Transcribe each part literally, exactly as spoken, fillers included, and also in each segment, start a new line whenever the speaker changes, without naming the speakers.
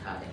ထားတယ်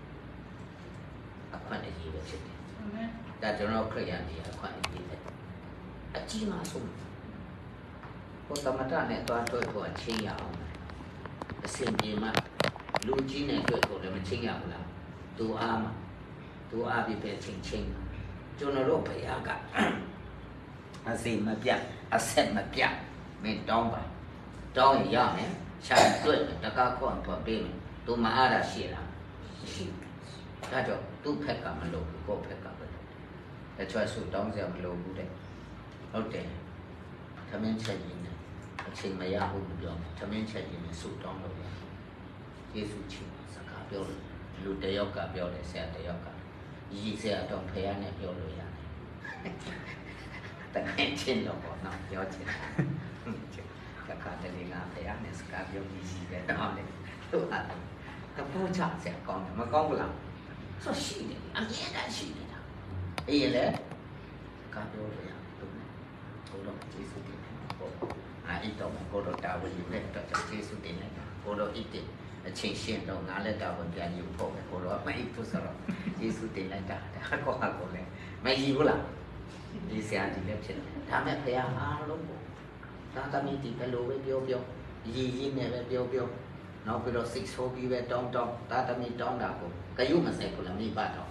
အခွင့်အရေးပဲဖြစ်တယ်ဒါကျွန်တော်ခရစ်ယာန်ကြီးအခွင့်အရေးပဲအကြီးမားဆုံးဘုသမတနဲ့တွားတွေ့ဖို့အချင်းရအောင်အစဉ်ပြေမှလူကြီးနဲ့တွေ့ဖို့လည်းမချင်းရဘူးလားသူအားမှာသူအားပြီးပဲချင်းချင်းကျွန်တော်တို့ဘုရားကအစဉ်မပြတ်အဆက်မပြတ်မင်းတောင်းပါတောင်းရမယ်ရှာတွေ့တကားခွန်ပေါ်ပေးမယ်သူမအားရရှိလားရှိဒါကြောင့်သူ့ဖက်ကမလို့ဘူးကိုယ့်ဖက်ကပဲတချို့ဆူတောင်းစရာမလိုဘူးတဲ့ဟုတ်တယ်သမင်းချက်ရင်အချိန်မရဘူးမပြောသမင်းချက်ရင်ဆူတောင်းလို့ရယေရှုချင်းစကားပြောလို့လူတယောက်ကပြောတယ်ဆရာတယောက်ကရည်စရာတော့ဖခင်နဲ့ပြောလို့ရတယ်တကယ်ချင်းတော့ပေါ့နော်ပြောချင်တယ်ကခါတလေကဖခင်နဲ့စကားပြောပြီးရှိတယ်တော့လေသူကတပူချဆရာကောင်းတယ်မကောင်းဘူးလားဆိုရှိတယ်အမြဲတမ်းရှိနေတာအေးလေကားပြောလို့ရတော့ဘုရားယေရှုတင်ပေါ့အဲ့တော့ဘုရားတာဝန်ယူတဲ့တော့ယေရှုတင်လိုက်ဘုရားဣတိအချင်းရှင်းတော့ငါလည်းတာဝန်ပြန်ယူဖို့ပဲဘုရားမအိပ်ဖို့ဆိုတော့ယေရှုတင်လိုက်တာဒါကောဟာကိုလည်းမယူဘူးလားဒီဆရာဒီလည်းဖြစ်တယ်ဒါမဲ့ဖခင်အားလုံးကိုသာသမီဒီဘယ်လိုပဲပြောပြောရည်ရည်နဲ့ပဲပြောပြောနောက်ပြီးတော့စိတ်ဆိုးပြီးပဲတောင်းတောင်းသာသမီတောင်းတာကိုကယုမဆိုင်ဘူးလားမိဘတော့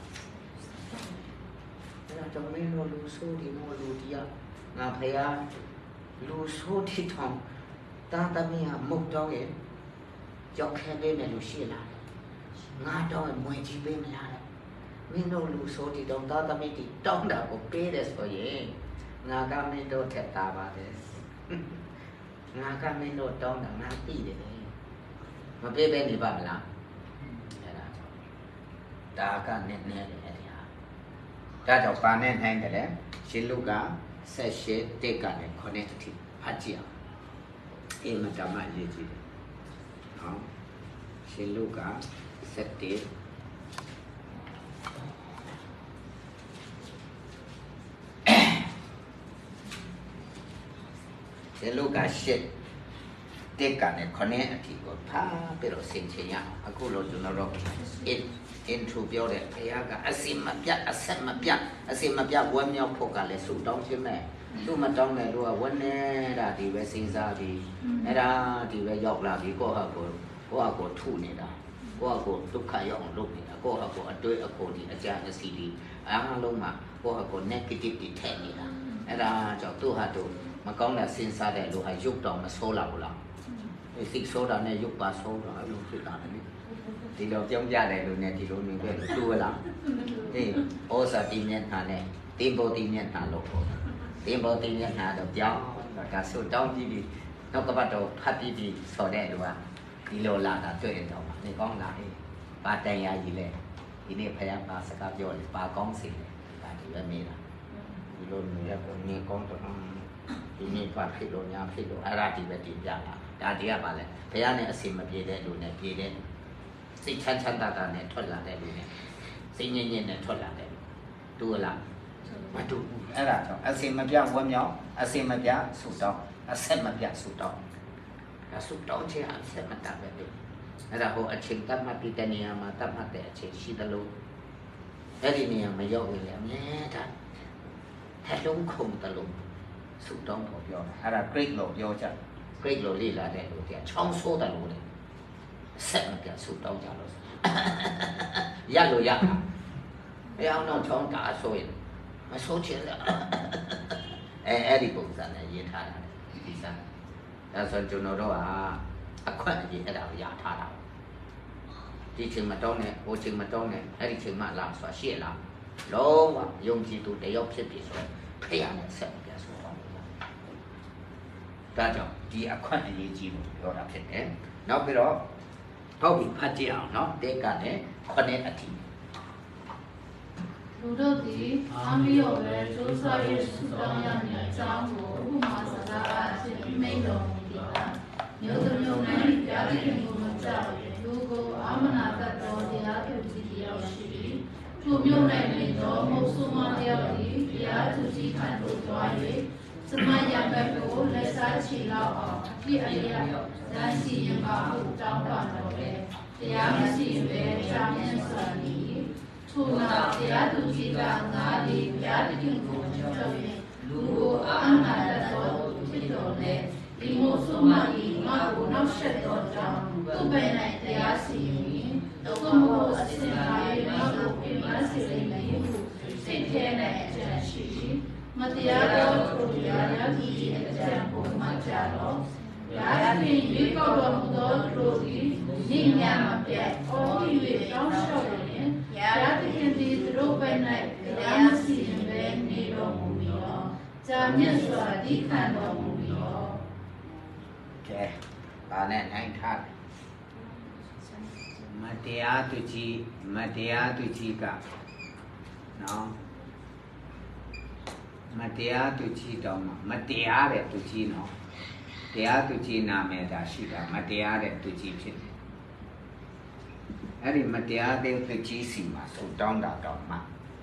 အဲ့ဒါကြောင့်မင်းတို့လူဆိုးဒီမို့လူဒီကငါဖခင်လူဆိုးတိထောင်သာသမီကမုတ်တော့ရဲ့ကြောက်ခဲပေးမယ်လို့ရှိလားငါတော့မွေကြီးပေးမလားမင်းတို့လူဆိုးတိတောင်းသာသမီတိတောင်းတာကိုပေးတယ်ဆိုရင်ငါကမင်းတို့ထက်တာပါတယ်ငါကမင်းတို့တောင်းတာငါသိတယ်မပေးပဲနေပါမလားအဲ့ဒါဒါကနဲ့နဲ့တယ်အဲ့ဒီဟာဒါကြောင့်ပါနဲ့နိုင်တယ်လေရှင်လူကဆက်ရှိတက်ကနေခေါင်းနဲ့တစ်ထိဖတ်ကြည့်အောင်အေးမတမရေးကြည့်တယ်ဟောရှင်လူကဆက်တက်ရှင်လူကရှစ်တက်ကနေခေါင်းနဲ့အထိကိုဖားပြီးတော့ဆင်ချင်ရအခုလို့ကျွန်တော်တို့ it intro ပြောတဲ့ဘုရားကအစင်မပြတ်အဆက်မပြတ်အစင်မပြတ်ဝမ်းမြောက်ဖို့ကလည်းဆုတောင်းခြင်းမဲ့သူ့မတောင်းတဲ့လူကဝမ်းနေတာဒီပဲစဉ်းစားပြီးအဲ့ဒါဒီပဲရောက်လာပြီးကိုယ့်ဟာကိုကိုယ့်ဟာကိုထုနေတာကိုယ့်ဟာကိုဒုက္ခရောက်အောင်လုပ်နေတာကိုယ့်ဟာကိုအတွေ့အခေါ်ဒီအကြအစီဒီအားလုံးမှာကိုယ့်ဟာကို negative တွေထည့်နေတာအဲ့ဒါကြောင့်သူ့ဟာတို့မကောင်းတဲ့စဉ်းစားတဲ့လူဟာရုပ်တော်မဆိုးလာဘူးလားစိတ်ဆိုးတာနဲ့ရုပ်ပါဆိုးတာအဲ့လိုဖြစ်တာလေဒီလိုကြောင်းကြတယ်လို့နဲ့ဒီလိုနေပဲလို့တူလားအေးဩဇာတိမျက်နှာနဲ့တင်ပေါ်တိမျက်နှာလို့ပေါ့တင်ပေါ်တိမျက်နှာတော့ကြောင်းဒါဆိုတောင်းကြည့်ပြီးနောက်ကပတ်တော့ဖတ်ပြီးပြီးဆိုတဲ့လူကဒီလိုလာတာတွေ့ရင်တော့နေကောင်းလားအေးပါတန်ရာကြီးလေဒီနေ့ဖယားပါစကားပြောလေပါကောင်းစီလေဒါဒီပဲမေးတာဒီလိုနေရတော့နေကောင်းတော့ဒီနေ့ဖတ်ဖြစ်လို့ညာဖြစ်လို့အဲ့ဒါဒီပဲတင်ပြလာဒါတည်းကပါလဲဘုရားနဲ့အစင်မပြေတဲ့လူနဲ့ပြေတဲ့စိတ်ချမ်းချမ်းသာသာနဲ့ထွက်လာတဲ့လူနဲ့စိတ်ငြိမ်ငြိမ်နဲ့ထွက်လာတဲ့လူတူလားမတူဘူးအဲ့ဒါကြောင့်အစင်မပြဝမ်းမြောက်အစင်မပြဆူတောင်းအဆက်မပြဆူတောင်းဒါဆူတောင်းခြင်းအဆက်မတတ်ပဲလေအဲ့ဒါဟိုအချိန်တတ်မှတ်ပြီးတဲ့နေရာမှာတတ်မှတ်တဲ့အချိန်ရှိတယ်လို့အဲ့ဒီနေရာမရောက်ရင်လည်းအမြဲတမ်းဟဲ့လုံးခုံတယ်လို့ဆူတောင်းဖို့ပြောတာအဲ့ဒါ great လို့ပြောကြgreat လို့လေ့လာတဲ့လူတွေကချောင်းဆိုးတယ်လို့လေဆက်မပြဆူတောင်းကြလို့ရလို့ရတာဘယ်အောင်တော့ချောင်းတာဆိုရင်မဆိုးချင်လားအဲအဲ့ဒီပုံစံနဲ့ရေးထားတာဒီစားဒါဆိုကျွန်တော်တို့ကအခွင့်အရေးအဲ့ဒါကိုရထားတာဒီချိန်မတောင်းနဲ့ဟိုချိန်မတောင်းနဲ့အဲ့ဒီချိန်မှလာဆိုရှေ့လာလုံးဝယုံကြည်သူတယောက်ဖြစ်ပြီဆိုဖခင်နဲ့ဆက်မပြဆူတောင်းလို့ဒါကြောင့်ဒီအခွင့်အရေးကြီးလို့ပြောတာဖြစ်တယ်နောက်ပြီးတော့ဟုတ်ပြီဖတ်ကြည့်အောင်နော်တဲကနဲ့ခုနှစ်အထိ
လူတို့သည်အာမီယောပဲစူးစိုက်ရဆူတောင်းရမည်အကြောင်းကိုဥပမာစကားအဖြစ်မိန့်တော်မူသည်ကမျိုးစုံမျိုးတိုင်းတရားသခင်ကိုမကြောက်လူကိုအာမနာတတ်သောတရားသူကြီးတယောက်ရှိသည်ထိုမျိုး၌နေသောမုတ်ဆိုးမတယောက်သည်တရားသူကြီးခံသို့သွား၍စမယဘက်ကိုလက်စားချီလောက်အောင်အပြည့်အလျောက်ဇန်စီရင်ပါဟုတောင်းပန်တော်လေတရားမရှိပဲကြာမြင့်စွာနေထို့နောက်တရားသူကြီးကငါသည်ဘုရားသခင်ကိုကြောက်၍လူကိုအာမနာတတ်သောသူဖြစ်တော်လဲဒီမို့ဆိုမှဤငါကိုနောက်ဆက်သောကြောင့်သူ့ဘယ်၌တရားစီရင်တော့ဘုရားအစဉ်လာ၍ငါကိုပြန်မစီလိမ့်မယ်ဟုစိတ်ထဲ၌အကျဉ်းရှိမတရားသောသူတရားသူကြီးအကျဉ်းကိုမှကြတော့ရာသီရွေးကောက်တော်မူသောသူတို့သည်နိညာမပြတ်အော်၍တောင်းလျှောက်လျင်ရာသီခင်သည်သူတို့ဘက်၌တရားမစီရင်ပဲနေတော်မူပြီးတော့ဇာမြင့်စွာဒီခံတော်မူပြီးတော့
ကဲဒါနဲ့နိုင်ထားမတရားသူကြီးမတရားသူကြီးကနော်မတရားသူကြီးတော့မတရားတဲ့သူကြီးနော်တရားသူကြီးနာမည်ဒါရှိတာမတရားတဲ့သူကြီးဖြစ်တယ်အဲ့ဒီမတရားတဲ့သူကြီးစီမှာဆူတောင်းတာတော့မှ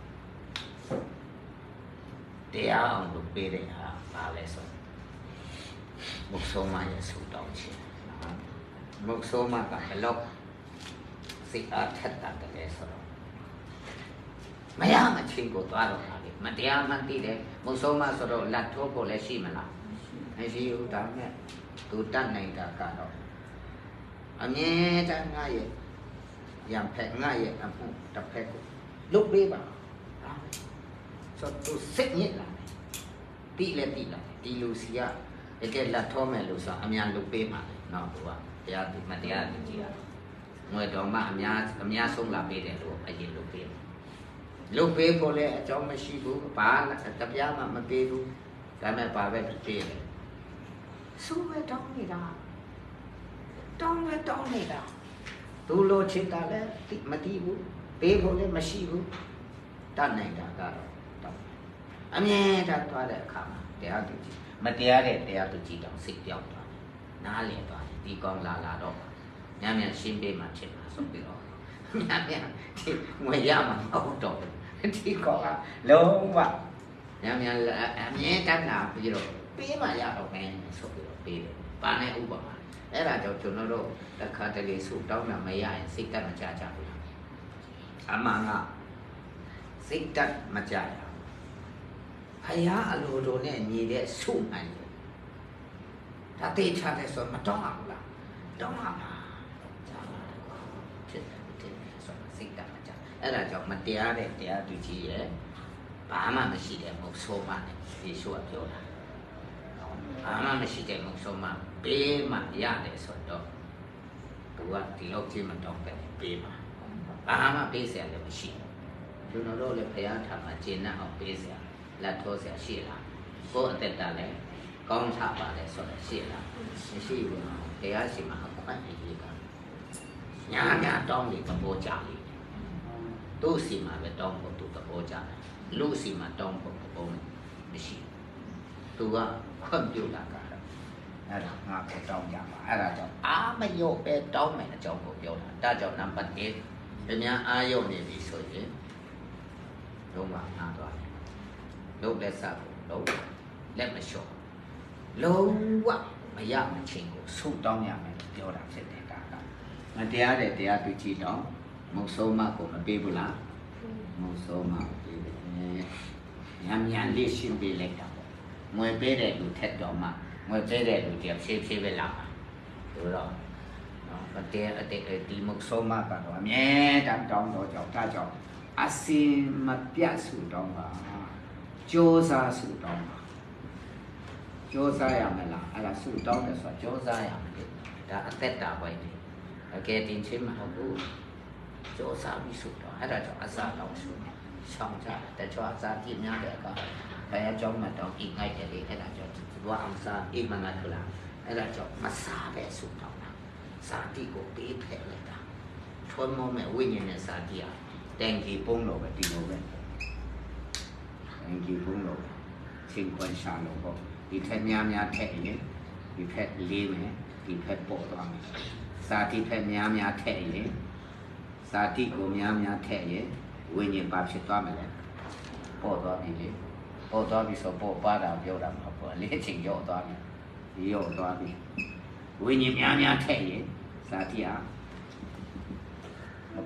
တရားအောင်လုပ်ပေးတဲ့ဟာပါလဲဆိုမုတ်ဆိုးမရဲ့ဆူတောင်းခြင်းမုတ်ဆိုးမကဘလောက်စိတ်အားထက်တာတည်းဆိုတော့မရမချင်းကိုသွားတော့တာလေမတရားမှသိတယ်မုတ်ဆိုးမဆိုတော့လက်ထိုးဖို့လည်းရှိမလားမရှိဘူးဒါနဲ့သူတတ်နိုင်တာကတော့အမြဲတမ်းငါရဲ့ရံဖက်ငါရဲ့အမှုတစ်ဖက်ကိုလုတ်ပေးပါဟာဆိုသူစိတ်ညစ်လာတယ်တိလည်းတိလာတယ်ဒီလူစီကတကယ်လက်ထောမဲ့လို့ဆိုအများလုတ်ပေးမှာလေနော်သူကတရားသူမတရားသူကြီးကငွေတော်မှအများအများဆုံးလာပေးတယ်လို့အရင်လုတ်ပေးလုတ်ပေးဖို့လည်းအကြောင်းမရှိဘူးဘာတပြားမှမပေးဘူးဒါမဲ့ဘာပဲပေးတယ်ဆူပဲတောင်းနေတာတောင်းပဲတောင်းနေတာသူလိုချစ်တာလည်းမတည်ဘူးပေးဖို့လည်းမရှိဘူးတတ်နိုင်တာကတော့တောင်းအမြဲတမ်းသွားတဲ့အခါမှာတရားသူကြီးမတရားတဲ့တရားသူကြီးတောင်စိတ်ပြောက်သွားတယ်နားလည်သွားတယ်ဒီကောင်လာလာတော့ညံ့ညံ့ရှင်းပေးမှချစ်မှာဆိုပြီးတော့ညံ့ညံ့ဒီငွေရမှာမဟုတ်တော့ဒီကောင်ကလုံးဝညံ့ညံ့အမြဲတမ်းလာပြီးတော့ပေးမှရတော့မယ်ဆိုပြီးတော့ပေးတယ်။ပါနဲ့ဥပမာအဲ့ဒါကြောင့်ကျွန်တော်တို့တစ်ခါတလေဆူတောင်းတာမရရင်စိတ်တက်မကြကြဘူး။အမှန်ကစိတ်တက်မကြရဘူး။ဖယားအလိုတော်နဲ့ညီတဲ့ဆုနိုင်တယ်။ဒါတေချတဲ့ဆိုမတောင်းဘူးလား။တောင်းပါလား။ကြားပါတော့။ဖြစ်တယ်ဖြစ်တယ်ဆိုစိတ်တက်မကြ။အဲ့ဒါကြောင့်မတရားတဲ့တရားသူကြီးရဲ့ဘာမှမရှိတဲ့မဟုတ်ဆိုးမှနဲ့ဒီရှိုးကပြောတာဘာမှမရှိတဲ့မဟုတ်ဆိုးမှပေးမှရတယ်ဆိုတော့သူကဒီလောက်ကြီးမတော့ပဲပေးမှဘာမှပေးစရာလည်းမရှိဘူးလူတော်တို့လည်းဘုရားထာမှာကျင့်တဲ့အောင်ပေးစရာလက်ထိုးစရာရှိလားကိုယ်အသက်တာလည်းကောင်းချပါလေဆိုတော့ရှိလားမရှိဘူးဘုရားရှိမှအခွင့်အရေးကညာညာတောင်းပြီးသဘောကျလိမ့်သူ့စီမှာပဲတောင်းဖို့သူသဘောကျတယ်လူစီမှာတောင်းဖို့သဘောမရှိသူကခွင့်ပြုတာကတော့အဲ့ဒါငါကိုတောင်းကြပါအဲ့ဒါကြောင့်အာမရော့ပဲတောင်းမယ်အကြောင်းကိုပြောတာဒါကြောင့်နံပါတ်一ဒီများအာရုံနေပြီဆိုရင်လုံးဝနားသွားတယ်လုံးလက်စဖို့လုံးလက်မလျှော့လုံးဝမရမချင်းကိုဆုတောင်းရမယ်ပြောတာဖြစ်တယ်ဒါကမတရားတဲ့တရားသူကြီးတော့မုတ်ဆုံးမကိုမပေးဘူးလားမုတ်ဆုံးမပေးတယ်ညံညံလေးရှင်းပေးလိုက်တာပေါ့ငွေပေးတဲ့လူထက်တော့မှငွေပေးတဲ့လူတယောက်ဖြည်းဖြည်းပဲလာမှာဆိုတော့နော်မတရားအတိတ်ဒီမုတ်ဆုံးမကတော့အမြဲတမ်းတောင်းတော့ကြောင့်ဒါကြောင့်အစင်မပြတ်ဆူတောင်းပါကြိုးစားဆူတောင်းပါကြိုးစားရမလားအဲ့ဒါဆူတောင်းတယ်ဆိုတော့ကြိုးစားရမယ်ဒါအသက်တာပဲလေအကယ်တင်ချင်းမဟုတ်ဘူးကြိုးစားပြီးဆူတော့အဲ့ဒါကြောင့်အစားတောင်းဆူရှောင်းကြတယ်တချို့အစားပြင်းများတဲ့အခါဘယ်အကြောင်းမှတော့အိမ်ငိုက်တယ်လေအဲ့ဒါကြောင့်ဘဝအောင်စားအိမ်မငါထလာအဲ့ဒါကြောင့်မစားပဲဆူတောင်းတာစာတိကိုပေးဖယ်လိုက်တာထွန်းမောမဲ့ဝိညာဉ်နဲ့စာတိอ่ะတန်ကြီးပုံးလို့ပဲဒီလိုပဲတန်ကြီးပုံးလို့ချင်းခွန်ရှာလို့ပေါ့ဒီထက်များများထက်ရင်ဒီဖက်လေးမယ်ဒီဖက်ပေါ်သွားမယ်စာတိဖက်များများထက်ရင်စာတိကိုများများထက်ရင်ဝိညာဉ်ပါဖြစ်သွားမယ်လေပေါ်သွားပြီလေပေါ်သွားပြီဆိုပေါ်ပါတာပြောတာမဟုတ်ဘူးလေချင်းရော့သွားပြီ ရော့သွားပြီဝိညာဉ်များများထက်ရင်စာတိဟာ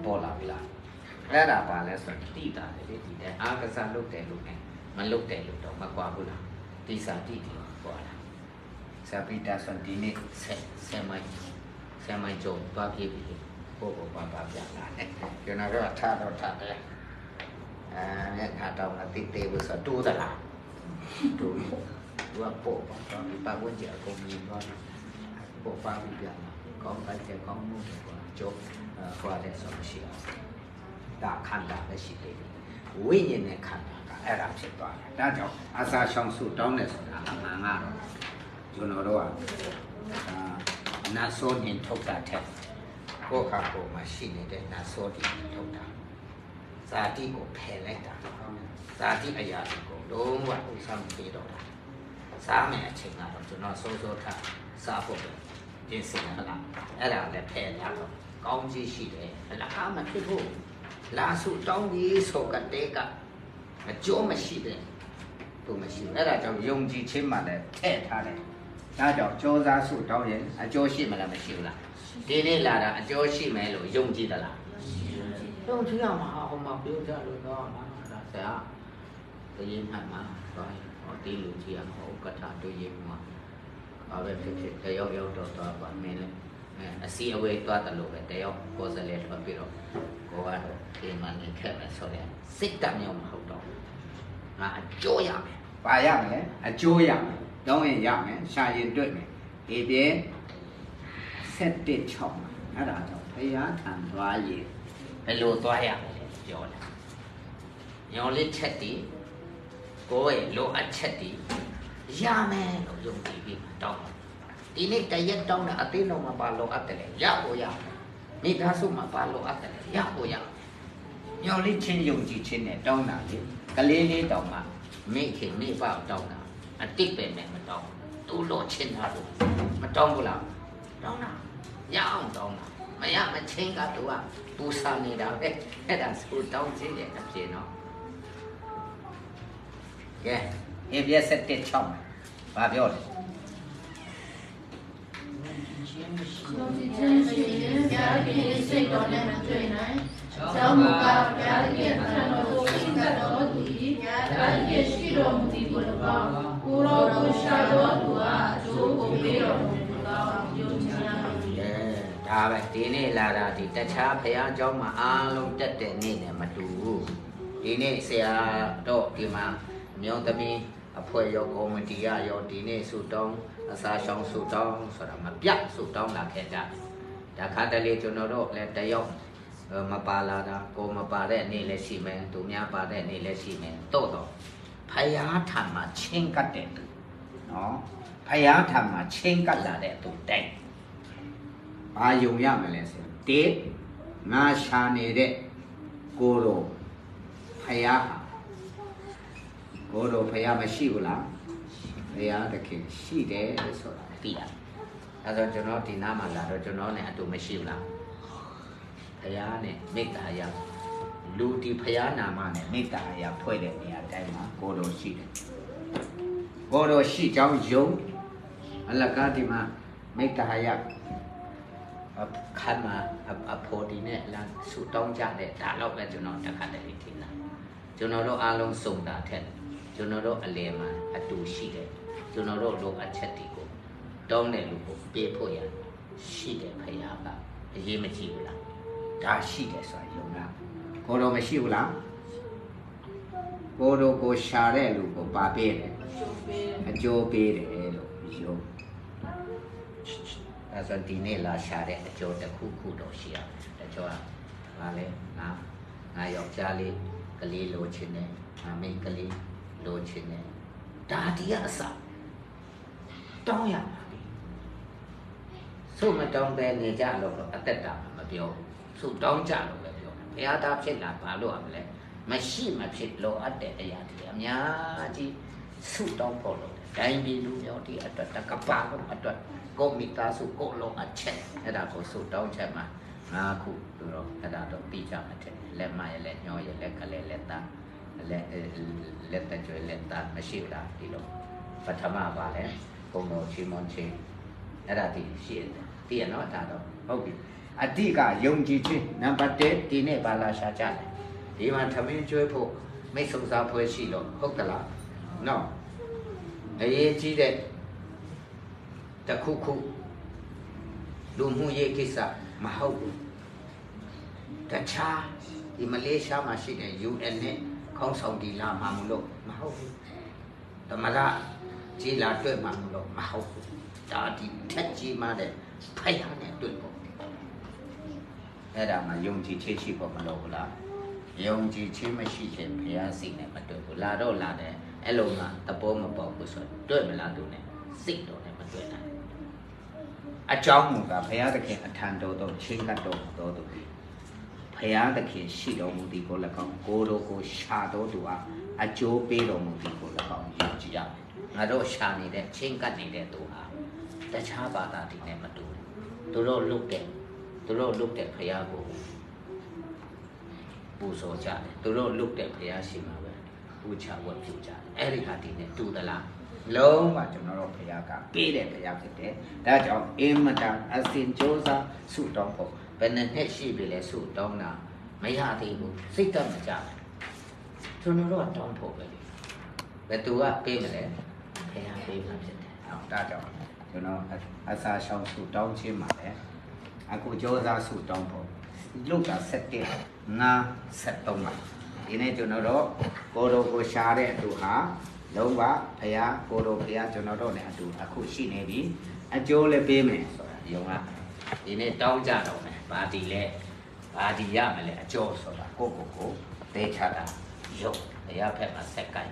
ပေါ်လာပြီလားအဲ့ဒါပါလဲဆိုတော့တိတာလေဒီတဲ့အာကစားလုပ်တယ်လို့နဲ့မလုပ်တယ်လို့တော့မကွာဘူးလားဒီစာတိတိကွာလားစာပိတာဆိုဒီနေ့ဆက်ဆက်မိုင်းဆက်မိုင်းကြုံသွားပြပြီပို့ပို့ပါပါပြန်လာတယ်ကျွန်တော်ကထားတော့ထားတယ်အဲခါတော့ငါတိတေဘူးဆိုတိုးသလားတိုးသူကပို့ပါတော့ဒီပါဝင်ကြအကုန်မြင်သွားတယ်ပို့ပါပြီးပြန်လာကောင်းတိုက်တယ်ကောင်းမှုတယ်ကွာကြုံခွာတယ်ဆိုလို့ရှိအောင်ဒါခန္ဓာလည်းရှိတယ်ဝိညာဉ်နဲ့ခန္ဓာကအဲ့ဒါဖြစ်သွားတယ်ဒါကြောင့်အစာရှောင်စုတောင်းတယ်ဆိုတာအမှန်ကတော့ကျွန်တော်တို့ကနတ်ဆိုးနေထုတ်တာတဲ့ကိုယ်ခါကိုယ်မှာရှိနေတဲ့နတ်ဆိုးတွေထုတ်တာဇာတိကိုဖယ်လိုက်တာဇာတိအရာကိုလုံးဝဥစ္စာမပေးတော့တာစားမယ်အချိန်ကတော့ကျွန်တော်စိုးစိုးထားစားဖို့ပြင်ဆင်ရလားအဲ့ဒါလည်းဖယ်ရတော့ကောင်းကြီးရှိတယ်လားမဖြစ်ဘူးလာစုတောင်းပြီးဆိုကတဲ့ကအကျိုးမရှိတယ်သူမရှိဘူးအဲ့ဒါကြောင့်ယုံကြည်ခြင်းမှလည်းထည့်ထားတယ်ဒါကြောင့်ကြောစားစုတောင်းရင်အကျိုးရှိမလားမရှိဘူးလားဒီနေ့လာတာအကျိုးရှိမယ်လို့ယုံကြည်သလားယုံကြည်ရမှာဟောမှာပြောကြလို့တော့ဒါဆရာတရင်မှတ်မှာဟောဒီလူကြီးကဟောကထာတွေ့ရင်မှာဘာပဲဖြစ်ဖြစ်တယောက်ယောက်တော့တော့ပါမင်းလေအစီအဝေးသွားတယ်လို့ပဲတယောက်ကိုယ်စလဲထွက်ပြီးတော့ကိုကတော့ဒီမှာနေခဲ့မယ်ဆိုရင်စိတ်တမျိုးမဟုတ်တော့ငါအကျိုးရမယ်ပါရမယ်အကျိုးရမယ်တောင်းရင်ရမယ်ရှာရင်တွေ့မယ်ဒီပြဲဆက်တစ်ချောင်းအဲ့ဒါတော့ဘုရားထံသွားရင်ဘယ်လိုသွားရမလဲပြောတယ်ညောင်လေးချက်တီကိုယ့်ရဲ့လိုအပ်ချက်တီရမယ်လို့ယုံကြည်ပြီးတောင်းဒီနေ့တရက်တောင်းတဲ့အသိတော်မှာပါလို့အပ်တယ်ရဖို့ရမိသားစုမှာပါလို့အပ်တယ်ရဖို့ရညောင်လေးချင်းယုံကြည်ခြင်းနဲ့တောင်းတာလေကလေးလေးတောင်းမှမိခင်မိဘတောင်းတာအတိတ်ပဲနဲ့မတောင်းသူ့လိုချင်တာလို့မတောင်းဘူးလားတောင်းတာရအောင်တောင်းတာမရမချင်းကသူကပူဆာနေတာပဲအဲ့ဒါဆိုတောင်းခြင်းရဲ့အဖြစ်နော်ကဲအပြည့်စက်တစ်ချောင်းဘာပြောလဲ
ယုံကြည်ခြင်းရှိရင်ဘုရားခင်ရဲ့စိတ်တော်နဲ့မတွေ့နိုင်ကျောင်းမူကားဘုရားခင်အထံတော်ကိုရှိတတ်တော်သူ၏ဘုရားခင်ရှိတော်မူသည်ကို၎င်းကိုရောကိုရှာတော်သူအားအကျိုးကိုပေးတော်မူသည်ကို၎င်းယုံကြည်ရမည်
။ဒါပဲဒီနေ့လာတာဒီတခြားဘုရားကျောင်းမှာအားလုံးတက်တဲ့နေ့နဲ့မတူဘူး။ဒီနေ့ဆရာတော့ဒီမှာမြောင်းသမီးအဖွဲ့ရောကော်မတီရရောဒီနေ့စုတောင်းအစာရှောင်စုတောင်းဆိုတာမပြတ်စုတောင်းလာခဲ့ကြ။ဒါခါတလေကျွန်တော်တို့လည်းတယောက်မပါလာတာကိုမပါတဲ့နေ့လည်းရှိမယ်သူများပါတဲ့နေ့လည်းရှိမယ်တော့တော့ဖယားထံမှာချင်းကတ်တဲ့သူနော်ဖယားထံမှာချင်းကတ်လာတဲ့သူတိုင်ဘာယုံရမလဲဆိုတေငါရှာနေတဲ့ကိုရောဖယားဟာကိုရောဖယားမရှိဘူးလားဖယားတခင်ရှိတယ်ဆိုတာသိရအဲဆိုကျွန်တော်ဒီနားမှာလာတော့ကျွန်တော်နဲ့အတူမရှိဘူးလားဖယားနဲ့မေတ္တာရလူဒီဖယားနာမနဲ့မေတ္တာရဖွဲ့တဲ့နေရာတိုင်းမှာကိုတော်ရှိတယ်ကိုတော်ရှိကြောင်းယုံအလကားဒီမှာမေတ္တာရခမ်းမှာအဖို့ဒီနဲ့လာဆူတောင်းကြတဲ့ဒါတော့ပဲကျွန်တော်တခါတလေထင်တာကျွန်တော်တို့အားလုံးစုံတာထက်ကျွန်တော်တို့အလယ်မှာအတူရှိတယ်ကျွန်တော်တို့လိုအပ်ချက်တွေကိုတောင်းတဲ့လူကိုပေးဖို့ရရှိတယ်ဖယားကအရေးမကြီးဘူးလားဒါရှိတယ်ဆိုတာယုံလားကိုတော်မရှိဘူးလားကိုတော်ကိုရှာတဲ့လူကိုပါပေးတယ်အကျိုးပေးတယ်လို့ယုံအဲဆိုဒီနေ့လာရှာတဲ့အကျိုးတစ်ခုခုတော့ရှိရတချို့ကဘာလဲငါငါယောက်ျားလေးကလေးလိုချင်တယ်ငါမိန်းကလေးလိုချင်တယ်ဒါဒီကအစတောင်းရမှာဆိုမတောင်းပဲနေကြလို့အသက်တာမပြောစုတောင်းကြလို့ပဲပြောဘုရားသားဖြစ်လာဘာလို့ရမလဲမရှိမဖြစ်လို့အပ်တဲ့အရာတွေအများကြီးစုတောင်းဖို့လို့တိုင်းပြည်လူမျိုးတွေအတွက်တကပါလို့အတွက်ကိုမိသားစုကိုလုံးအချက်အဲ့ဒါကိုစုတောင်းချက်မှာငါခုတို့တော့အဲ့ဒါတော့ပြီးကြမှာတဲ့လက်မရလက်ညောရလက်ကလေးလက်သားလက်လက်တကြွလက်သားမရှိတာဒီလိုပထမပါလဲဘုံတော်ချီမွန်ချင်းအဲ့ဒါဒီရှိတယ်တည်ရနော်ဒါတော့ဟုတ်ပြီအတိကယုံကြည်ခြင်းနံပါတ်တစ်ဒီနေ့ပါလာရှာကြတယ်ဒီမှာသမင်းကျွေးဖို့မိတ်ဆုံစားဖွဲ့ရှိတော့ဟုတ်ကလားနော်အရေးကြီးတဲ့တခုခုလူမှုရေးကိစ္စမဟုတ်ဘူးတခြားဒီမလေးရှားမှာရှိတဲ့ ယူအန် နဲ့ခေါင်းဆောင်ဒီလာမှာမလို့မဟုတ်ဘူးတမရကြီးလာတွေ့မှာမလို့မဟုတ်ဘူးဒါဒီထက်ကြီးမှတဲ့ဖိုက်ရနဲ့တွေ့ဖို့အဲ့ဒါမှယုံကြည်ခြင်းရှိဖို့မလို့ဘူးလားယုံကြည်ခြင်းမရှိခြင်းဘုရားစိတ်နဲ့မတွေ့ဘူးလာတော့လာတယ်အဲ့လိုမှသဘောမပေါက်ဘူးဆိုတွေ့မလားသူနဲ့စိတ်တော့နဲ့မတွေ့နိုင်အကြောင်းမူကဘုရားသခင်အထံတော်တော်ချင်းကတ်တော်တော်သူဘုရားသခင်ရှိတော်မူသည်ကို၎င်းကိုတော်ကိုရှာတော်သူဟာအကျိုးပေးတော်မူသည်ကို၎င်းယုံကြည်ရမယ်ငါတို့ရှာနေတဲ့ချင်းကတ်နေတဲ့သူဟာတခြားဘာသာတွေနဲ့မတူဘူးသူတို့လုတ်တဲ့သူတို့လုတ်တဲ့ဘုရားကိုပူဇော်ကြတယ်သူတို့လုတ်တဲ့ဘုရားရှိမှာပဲပူချဝတ်ပြုကြတယ်အဲ့ဒီဟာဒီနဲ့တူသလားလုံးဝကျွန်တော်တို့ဘုရားကပေးတဲ့ဘုရားဖြစ်တယ်ဒါကြောင့်အင်မတန်အစဉ်ကြိုးစားဆုတောင်းဖို့ဘယ်နဲ့နဲ့ရှိပြီလဲဆုတောင်းတာမရသေးဘူးစိတ်တမကြဘူးကျွန်တော်တို့ကတောင်းဖို့ပဲလေဘယ်သူကပေးမလဲဘုရားပေးမှာဖြစ်တယ်ဟောဒါကြောင့်ကျွန်တော်အစာရှောင်ဆုတောင်းခြင်းမှာလေအခုကြိုးစားဆုတောင်းဖို့လုတာဆက်တဲ့ငါဆက်တော့မှာဒီနေ့ကျွန်တော်တို့ကိုယ်တော်ကိုရှာတဲ့အတူဟာလုံးဝဘုရားကိုယ်တော်ဘုရားကျွန်တော်တို့နဲ့အတူအခုရှိနေပြီအကျိုးလည်းပေးမယ်ဆိုတာယုံလားဒီနေ့တောင်းကြတော့မယ်ဘာဒီလဲဘာဒီရမလဲအကျိုးဆိုတာကိုကိုကိုတေချတာယုံဘုရားဖက်မှာဆက်ကိုင်း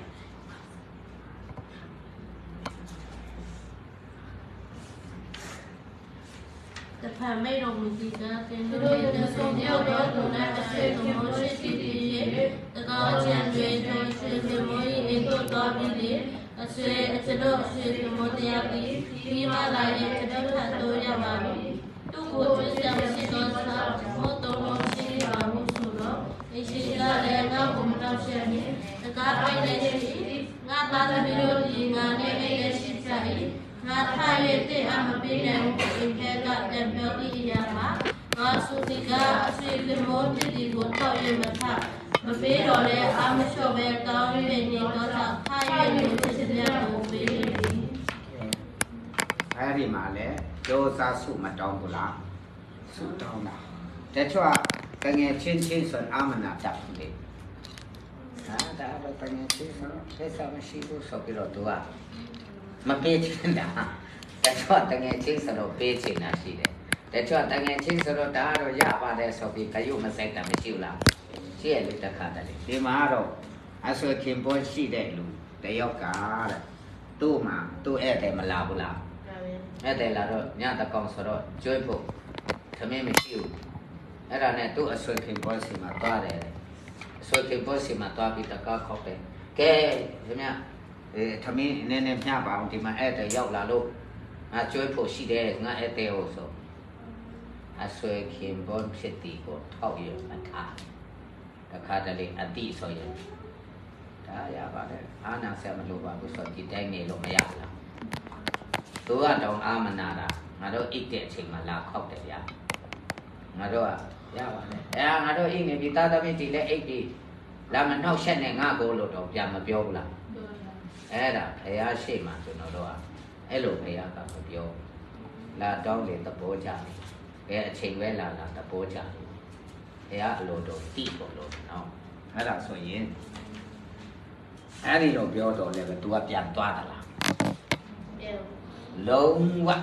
တဖန်မိတ်တော်မူသည်ကသင်တို့ရဲ့ဆုံးရောက်တော်သူနဲ့အရှိန်မောရှိတည်တည်၍တကောင်းချင်တွေတို့ရှင်မေမိုး၏တို့တော်ပြီးလေအဆွေအချတို့အရှိန်မောတရားပြီးပြီးမှလာရဲ့တပတ်ထတော်ရပါပြီသူ့ကိုကျွမ်းမရှိသောသာမောတော်မရှိပါဘူးဆိုတော့အရှိန်ကလည်းငါ့ကိုမတော့ရှက်နဲ့တကားပိုင်းလည်းရှိငါသားသမီးတို့ဒီငါနဲ့အိမ်ရှိကြ၏ငါထားရတဲ့အမပေးနိုင်ဘူးအင်ဖက်ကတံပြောသည့်အရာမှာငါစုတိကအဆွေလမောတည်တည်ကိုတော့ရမထမပေးတော့လဲအာမလျှော့ပဲကောင်းရည်နေတော့ထားရည်ကိုစစ်စစ်ကိုပေးနေပြီ
အဲ့ဒီမှာလဲကြိုးစားဆုမတောင်းဘူးလားဆုတောင်းတာတချို့ကငယ်ချင်းချင်းဆိုအာမနာတတ်တယ်ဟာဒါတော့ငယ်ချင်းဆိုဆက်ဆံမရှိဘူးဆိုပြီးတော့သူကမပေးချင်တာတချို့တငယ်ချင်းဆိုတော့ပေးချင်တာရှိတယ်တချို့တငယ်ချင်းဆိုတော့ဒါတော့ရပါတယ်ဆိုပြီးခရုမဆိုင်တာမရှိဘူးလားရှိရလေတခါတည်းဒီမှာတော့အဆွေခင်ပေါ်ရှိတဲ့လူတယောက်ကတဲ့သူ့မှာသူ့ဧည့်သည်မလာဘူးလားဧည့်သည်လာတော့ညတကောင်ဆိုတော့ကျွေးဖို့သမင်းမရှိဘူးအဲ့ဒါနဲ့သူ့အဆွေခင်ပေါ်စီမှာသွားတယ်အဆွေခင်ပေါ်စီမှာသွားပြီးတကားခေါက်တယ်ကဲခင်ဗျအဲသမင်းနည်းနည်းမျှပါအောင်ဒီမှာဧည့်သည်ရောက်လာလို့ငါကျွေးဖို့ရှိတယ်ငါဧည့်သည်ဟုတ်ဆိုအဆွေခင်ပေါ်ဖြစ်တီကိုထောက်ရမထားတခါတလေအတိဆိုရင်ဒါရပါတယ်အာနာဆက်မလို့ပါဘူးဆိုဒီတိုင်းနေလို့မရဘူးလားသူကတော့အာမနာတာငါတို့အိတ်တဲ့အချိန်မှာလာခောက်တယ်ဗျာငါတို့ကရပါတယ်အဲငါတို့အိတ်နေပြီသားသမီးဒီလည်းအိတ်ဒီလာမနှောက်ရှက်နဲ့ငါကိုလို့တော့ပြန်မပြောဘူးလားအဲ့ဒါဖရာရှိမှကျွန်တော်တို့ကအဲ့လိုဖရာကမပြောလာတောင်းလေသဘောကြတယ်ဘယ်အချိန်ပဲလာလာသဘောကြတယ်ဖရာအလိုတော့တိဖို့လို့နော်အဲ့ဒါဆိုရင်အဲ့ဒီတော့ပြောတော့လည်းပဲ तू ကပြန်သွားတာလားပြန်လုံးဝ